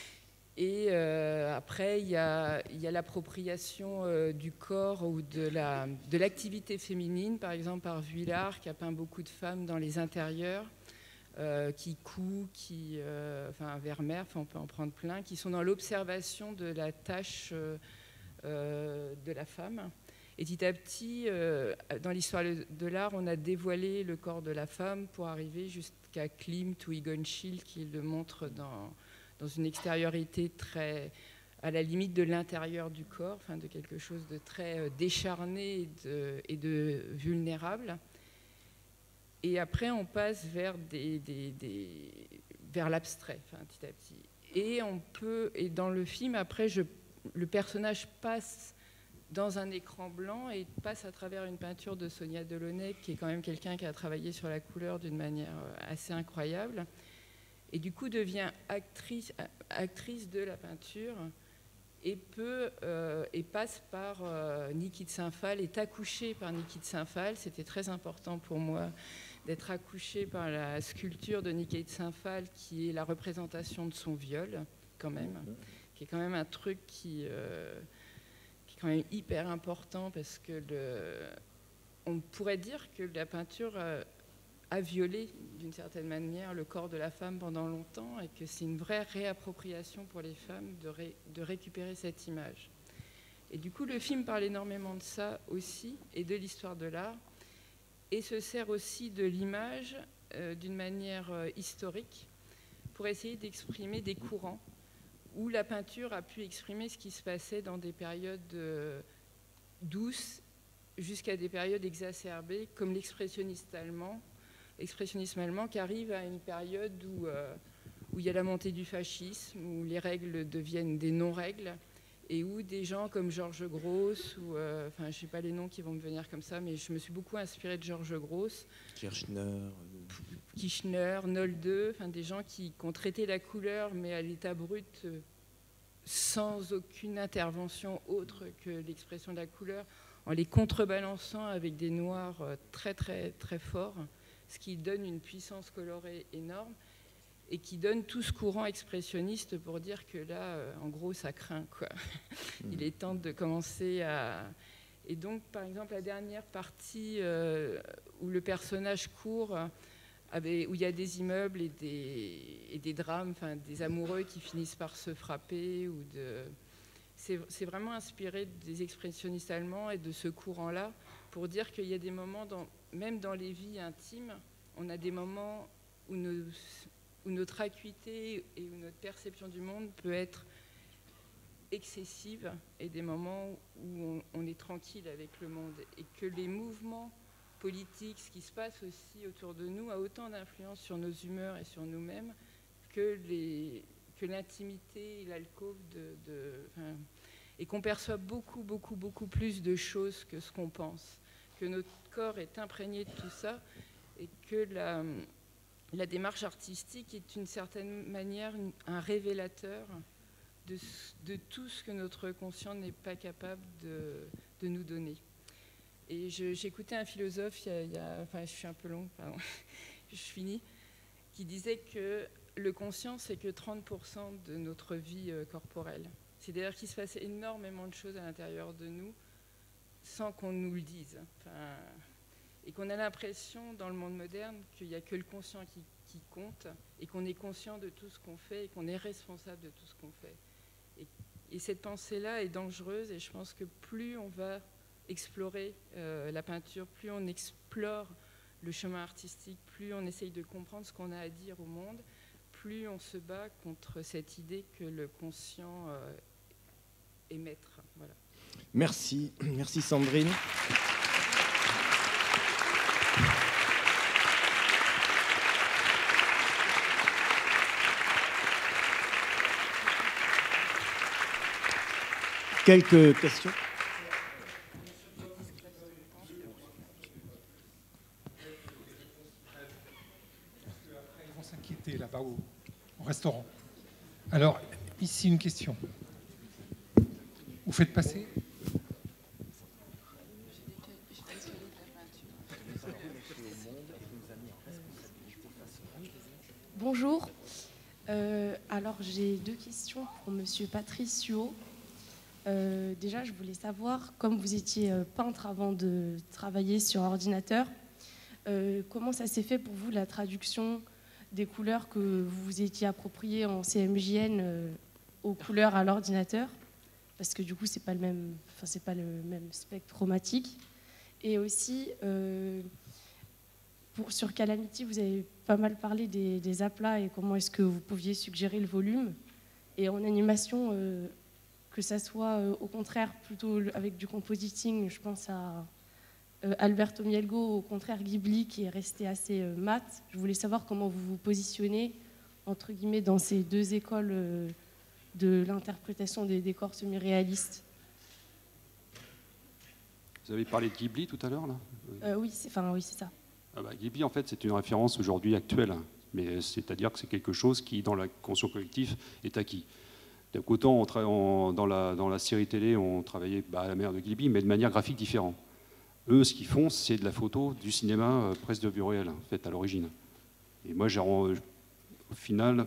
Et euh, après, il y a, il y a l'appropriation euh, du corps ou de, la, de l'activité féminine, par exemple par Vuillard, qui a peint beaucoup de femmes dans les intérieurs, Euh, qui coud, qui, euh, enfin Vermeer, enfin, on peut en prendre plein, qui sont dans l'observation de la tâche euh, euh, de la femme. Et petit à petit, euh, dans l'histoire de l'art, on a dévoilé le corps de la femme pour arriver jusqu'à Klimt ou Egon Schiele, qui le montre dans, dans une extériorité très à la limite de l'intérieur du corps, enfin de quelque chose de très décharné et de, et de vulnérable. Et après, on passe vers, des, des, des, vers l'abstrait, enfin, petit à petit. Et, on peut, et dans le film, après, je, le personnage passe dans un écran blanc et passe à travers une peinture de Sonia Delaunay, qui est quand même quelqu'un qui a travaillé sur la couleur d'une manière assez incroyable. Et du coup, devient actrice, actrice de la peinture et, peut, euh, et passe par euh, Niki de Saint-Phal, est accouchée par Niki de Saint-Phal. C'était très important pour moi d'être accouchée par la sculpture de Niki de Saint-Phal, qui est la représentation de son viol, quand même, qui est quand même un truc qui, euh, qui est quand même hyper important, parce que le, on pourrait dire que la peinture a, a violé, d'une certaine manière, le corps de la femme pendant longtemps, et que c'est une vraie réappropriation pour les femmes de, ré, de récupérer cette image. Et du coup, le film parle énormément de ça aussi, et de l'histoire de l'art, et se sert aussi de l'image euh, d'une manière euh, historique pour essayer d'exprimer des courants où la peinture a pu exprimer ce qui se passait dans des périodes euh, douces jusqu'à des périodes exacerbées, comme l'expressionnisme allemand, l'expressionnisme allemand qui arrive à une période où, euh, où il y a la montée du fascisme, où les règles deviennent des non-règles, et où des gens comme Georges Grosz, ou, euh, enfin, je ne sais pas les noms qui vont me venir comme ça, mais je me suis beaucoup inspirée de Georges Grosz. Kirchner. Kirchner, Nolde, enfin, des gens qui, qui ont traité la couleur, mais à l'état brut, euh, sans aucune intervention autre que l'expression de la couleur, en les contrebalançant avec des noirs euh, très, très, très forts, ce qui donne une puissance colorée énorme, et qui donne tout ce courant expressionniste pour dire que là, euh, en gros, ça craint, quoi. Il est temps de commencer à... Et donc, par exemple, la dernière partie euh, où le personnage court, avec, où il y a des immeubles et des, et des drames, enfin, des amoureux qui finissent par se frapper, ou de... c'est, c'est vraiment inspiré des expressionnistes allemands et de ce courant-là, pour dire qu'il y a des moments, dans, même dans les vies intimes, on a des moments où nos... où notre acuité et où notre perception du monde peut être excessive, et des moments où on, on est tranquille avec le monde, et que les mouvements politique, ce qui se passe aussi autour de nous, a autant d'influence sur nos humeurs et sur nous-mêmes que, les, que l'intimité et l'alcôve de... de enfin, et qu'on perçoit beaucoup, beaucoup, beaucoup plus de choses que ce qu'on pense, que notre corps est imprégné de tout ça, et que la, la démarche artistique est d'une certaine manière un révélateur de, de tout ce que notre conscient n'est pas capable de, de nous donner. Et j'écoutais un philosophe, il y a, il y a, enfin je suis un peu longue, pardon, je finis, qui disait que le conscient, c'est que trente pour cent de notre vie corporelle. C'est-à-dire qu'il se passe énormément de choses à l'intérieur de nous sans qu'on nous le dise. Enfin, et qu'on a l'impression, dans le monde moderne, qu'il n'y a que le conscient qui, qui compte et qu'on est conscient de tout ce qu'on fait et qu'on est responsable de tout ce qu'on fait. Et, et cette pensée-là est dangereuse et je pense que plus on va explorer euh, la peinture, plus on explore le chemin artistique, plus on essaye de comprendre ce qu'on a à dire au monde, plus on se bat contre cette idée que le conscient euh, est maître. Voilà. Merci, merci Sandrine. Quelques questions ? Ils vont s'inquiéter là-bas au, au restaurant. Alors, ici une question. Vous faites passer ? Bonjour. Euh, alors, j'ai deux questions pour Monsieur Patrice Huot. Euh, déjà, je voulais savoir, comme vous étiez peintre avant de travailler sur ordinateur, euh, comment ça s'est fait pour vous la traduction des couleurs que vous vous étiez appropriées en C M J N euh, aux couleurs à l'ordinateur, parce que du coup, c'est pas le même, enfin, c'est pas le même spectre chromatique. Et aussi, euh, pour, sur Calamity, vous avez pas mal parlé des, des aplats et comment est-ce que vous pouviez suggérer le volume. Et en animation, euh, que ça soit euh, au contraire plutôt avec du compositing, je pense à euh, Alberto Mielgo, au contraire Ghibli qui est resté assez euh, mat. Je voulais savoir comment vous vous positionnez entre guillemets dans ces deux écoles euh, de l'interprétation des décors semi-réalistes. Vous avez parlé de Ghibli tout à l'heure là euh, Oui, c'est enfin, oui, ça. Ah bah, Ghibli, en fait, c'est une référence aujourd'hui actuelle, mais c'est-à-dire que c'est quelque chose qui, dans la conscience collective, est acquis. Donc autant on on, dans, la, dans la série télé, on travaillait bah, à la manière de Ghibli, mais de manière graphique différente. Eux, ce qu'ils font, c'est de la photo, du cinéma, euh, presque de vue réelle, en fait, à l'origine. Et moi, j'ai, au final,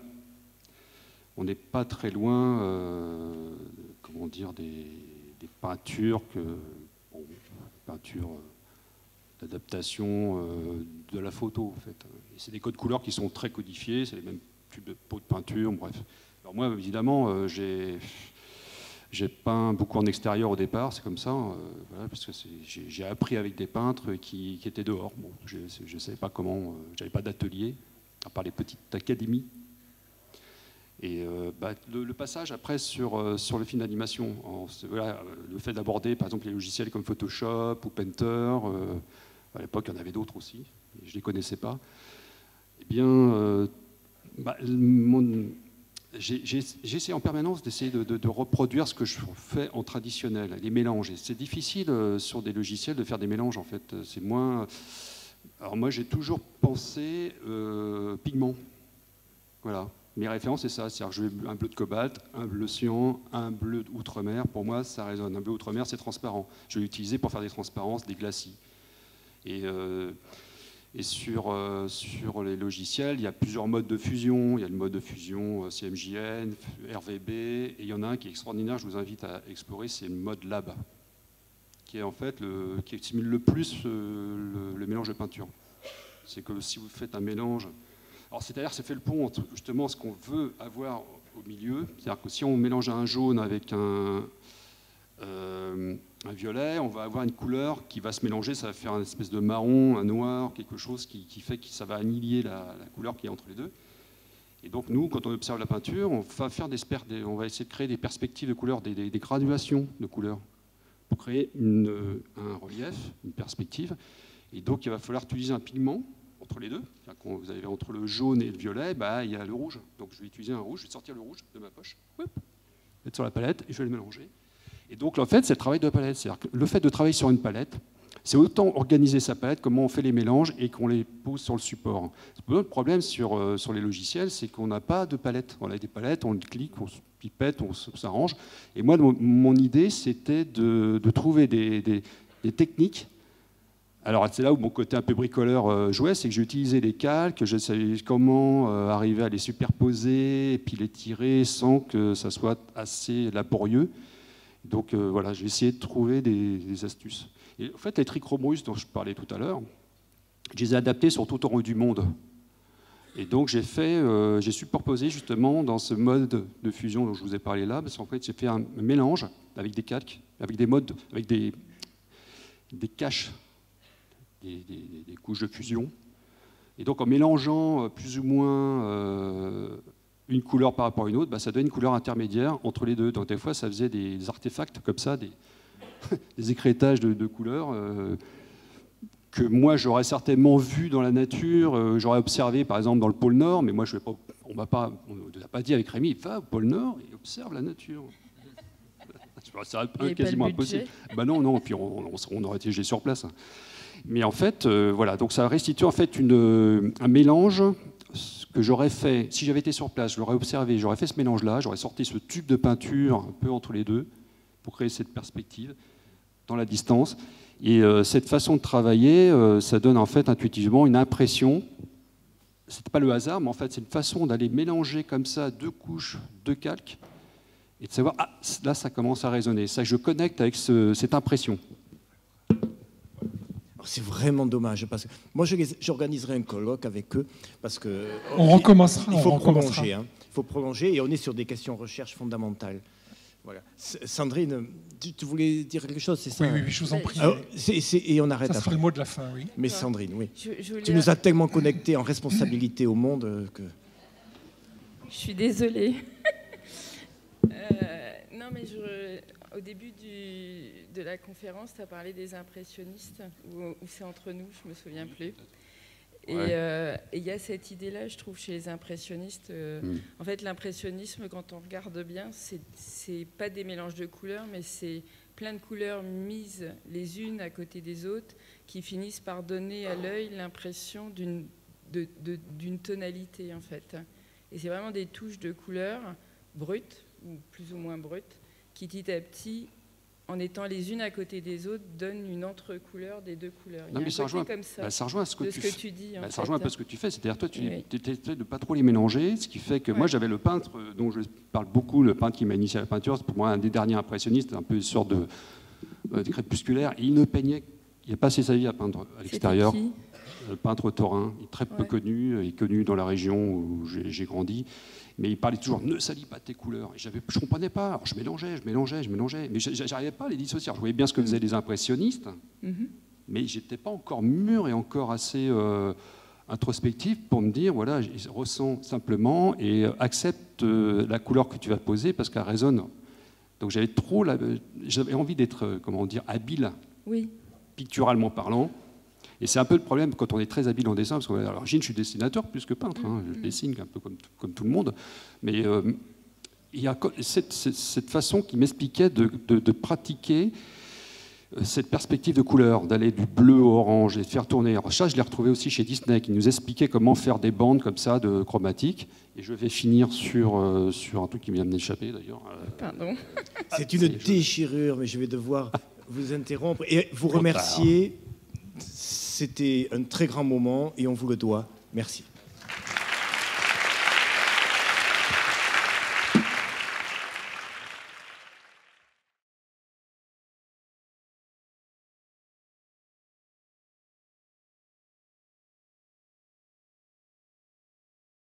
on n'est pas très loin, euh, comment dire, des, des peintures que, bon, peintures euh, d'adaptation euh, de la photo, en fait. Et c'est des codes couleurs qui sont très codifiés, c'est les mêmes tubes de pots de peinture, bref. Alors moi, évidemment, euh, j'ai, j'ai peint beaucoup en extérieur au départ, c'est comme ça, euh, voilà, parce que c'est, j'ai, j'ai appris avec des peintres qui, qui étaient dehors. Bon, je ne savais pas comment, euh, j'avais pas d'atelier, à part les petites académies. Et euh, bah, le, le passage après sur, euh, sur le film d'animation, en, voilà, le fait d'aborder par exemple les logiciels comme Photoshop ou Painter, euh, à l'époque il y en avait d'autres aussi, et je ne les connaissais pas, eh bien, euh, bah, mon, j'ai, j'ai, j'essaie en permanence d'essayer de, de, de reproduire ce que je fais en traditionnel, les mélanges. Et c'est difficile euh, sur des logiciels de faire des mélanges en fait, c'est moins... Alors moi j'ai toujours pensé euh, pigment, voilà. Mes références, c'est ça, c'est-à-dire je veux un bleu de cobalt, un bleu cyan, un bleu d'outre-mer. Pour moi, ça résonne. Un bleu outre-mer, c'est transparent. Je vais l'utiliser pour faire des transparences, des glacis. Et, euh, et sur, euh, sur les logiciels, il y a plusieurs modes de fusion. Il y a le mode de fusion C M J N, R V B, et il y en a un qui est extraordinaire, je vous invite à explorer, c'est le mode Lab, qui est en fait le, qui simule le plus euh, le, le mélange de peinture. C'est que si vous faites un mélange... Alors, c'est-à-dire, ça fait le pont entre justement ce qu'on veut avoir au milieu. C'est-à-dire que si on mélange un jaune avec un, euh, un violet, on va avoir une couleur qui va se mélanger, ça va faire une espèce de marron, un noir, quelque chose qui, qui fait que ça va annihiler la, la couleur qui est entre les deux. Et donc, nous, quand on observe la peinture, on va, faire des, on va essayer de créer des perspectives de couleurs, des, des, des graduations de couleurs, pour créer une, un relief, une perspective. Et donc, il va falloir utiliser un pigment entre les deux. Quand vous avez entre le jaune et le violet, bah, il y a le rouge. Donc, je vais utiliser un rouge, je vais sortir le rouge de ma poche, hop, mettre sur la palette et je vais le mélanger. Et donc, en fait, c'est le travail de palette. C'est-à-dire que le fait de travailler sur une palette, c'est autant organiser sa palette, comment on fait les mélanges et qu'on les pose sur le support. Le problème sur, euh, sur les logiciels, c'est qu'on n'a pas de palette. On a des palettes, on clique, on se pipette, on s'arrange. Et moi, mon, mon idée, c'était de, de trouver des, des, des techniques. Alors, c'est là où mon côté un peu bricoleur euh, jouait, c'est que j'ai utilisé des calques, je savais comment euh, arriver à les superposer et puis les tirer sans que ça soit assez laborieux. Donc euh, voilà, j'ai essayé de trouver des, des astuces. Et en fait, les trichromes dont je parlais tout à l'heure, je les ai adaptés sur tout au du monde. Et donc j'ai fait, euh, j'ai superposé justement dans ce mode de fusion dont je vous ai parlé là, parce qu'en fait j'ai fait un mélange avec des calques, avec des modes, avec des, des caches, des, des, des couches de fusion. Et donc en mélangeant plus ou moins euh, une couleur par rapport à une autre, bah, ça donne une couleur intermédiaire entre les deux. Donc des fois ça faisait des artefacts comme ça, des, des écrétages de, de couleurs. Euh, que moi j'aurais certainement vu dans la nature, euh, j'aurais observé par exemple dans le pôle Nord, mais moi je vais pas, on m'a pas, on ne l'a pas dit avec Rémi, va au pôle Nord et observe la nature. C'est quasiment impossible. Ben non, non, puis on, on, on aurait été sur place. Mais en fait, euh, voilà, donc ça restitue en fait une, un mélange que j'aurais fait, si j'avais été sur place, je l'aurais observé, j'aurais fait ce mélange-là, j'aurais sorti ce tube de peinture un peu entre les deux pour créer cette perspective dans la distance. Et euh, cette façon de travailler, euh, ça donne en fait intuitivement une impression. C'est pas le hasard, mais en fait c'est une façon d'aller mélanger comme ça deux couches, deux calques, et de savoir, ah, là ça commence à résonner. Ça, je connecte avec ce, cette impression. C'est vraiment dommage, parce que moi j'organiserai un colloque avec eux, parce que on il, recommencera. Il faut on prolonger, hein, il faut prolonger, et on est sur des questions recherche fondamentales. Voilà. Sandrine, tu, tu voulais dire quelque chose, c'est ça? Oui, oui, oui, je vous en prie. Alors, c'est, c'est, et on arrête. Ça sera après. le mot de la fin, oui. Mais Sandrine, oui. Je, je voulais... Tu nous as tellement connectés en responsabilité au monde que... Je suis désolée. euh, non, mais je, au début du, de la conférence, tu as parlé des impressionnistes, ou, ou c'est entre nous, je ne me souviens plus. Et il ouais. euh, y a cette idée-là, je trouve, chez les impressionnistes. Euh, mm. En fait, l'impressionnisme, quand on regarde bien, c'est, c'est pas des mélanges de couleurs, mais c'est plein de couleurs mises les unes à côté des autres qui finissent par donner à l'œil l'impression d'une, de, de, d'une tonalité, en fait. Et c'est vraiment des touches de couleurs brutes, ou plus ou moins brutes, qui petit à petit, en étant les unes à côté des autres, donne une entre-couleur des deux couleurs. Il y a non, mais ça rejoint, comme ça, bah, ça rejoint ce que, tu, ce que tu dis. Bah, ça fait. rejoint un peu ce que tu fais. C'est-à-dire, toi, tu oui. essaies de ne pas trop les mélanger, ce qui fait que ouais. moi, j'avais le peintre dont je parle beaucoup, le peintre qui m'a initié à la peinture, c'est pour moi un des derniers impressionnistes, un peu une sorte de, de crépusculaire. Et il ne peignait, il a passé sa vie à peindre à l'extérieur. Le peintre taurin, il est très peu ouais. connu, il est connu dans la région où j'ai, j'ai grandi. Mais il parlait toujours, ne salis pas tes couleurs. Et j'avais, je ne comprenais pas. Alors je mélangeais, je mélangeais, je mélangeais. Mais je n'arrivais pas à les dissocier. Je voyais bien ce que faisaient les impressionnistes, mm-hmm. mais je n'étais pas encore mûr et encore assez euh, introspectif pour me dire, voilà, je ressens simplement et accepte euh, la couleur que tu vas poser parce qu'elle résonne. Donc j'avais trop, la, j'avais envie d'être, comment dire, habile, oui. picturalement parlant. Et c'est un peu le problème quand on est très habile en dessin, parce que à l'origine, je suis dessinateur plus que peintre, hein, je dessine un peu comme, comme tout le monde, mais euh, il y a cette, cette, cette façon qui m'expliquait de, de, de pratiquer cette perspective de couleur, d'aller du bleu au orange et de faire tourner. Alors ça, je l'ai retrouvé aussi chez Disney, qui nous expliquait comment faire des bandes comme ça, de chromatiques. Et je vais finir sur, euh, sur un truc qui vient de m'échapper, d'ailleurs. Pardon. C'est une c'est déchirure, mais je vais devoir vous interrompre et vous remercier. C'était un très grand moment et on vous le doit. Merci.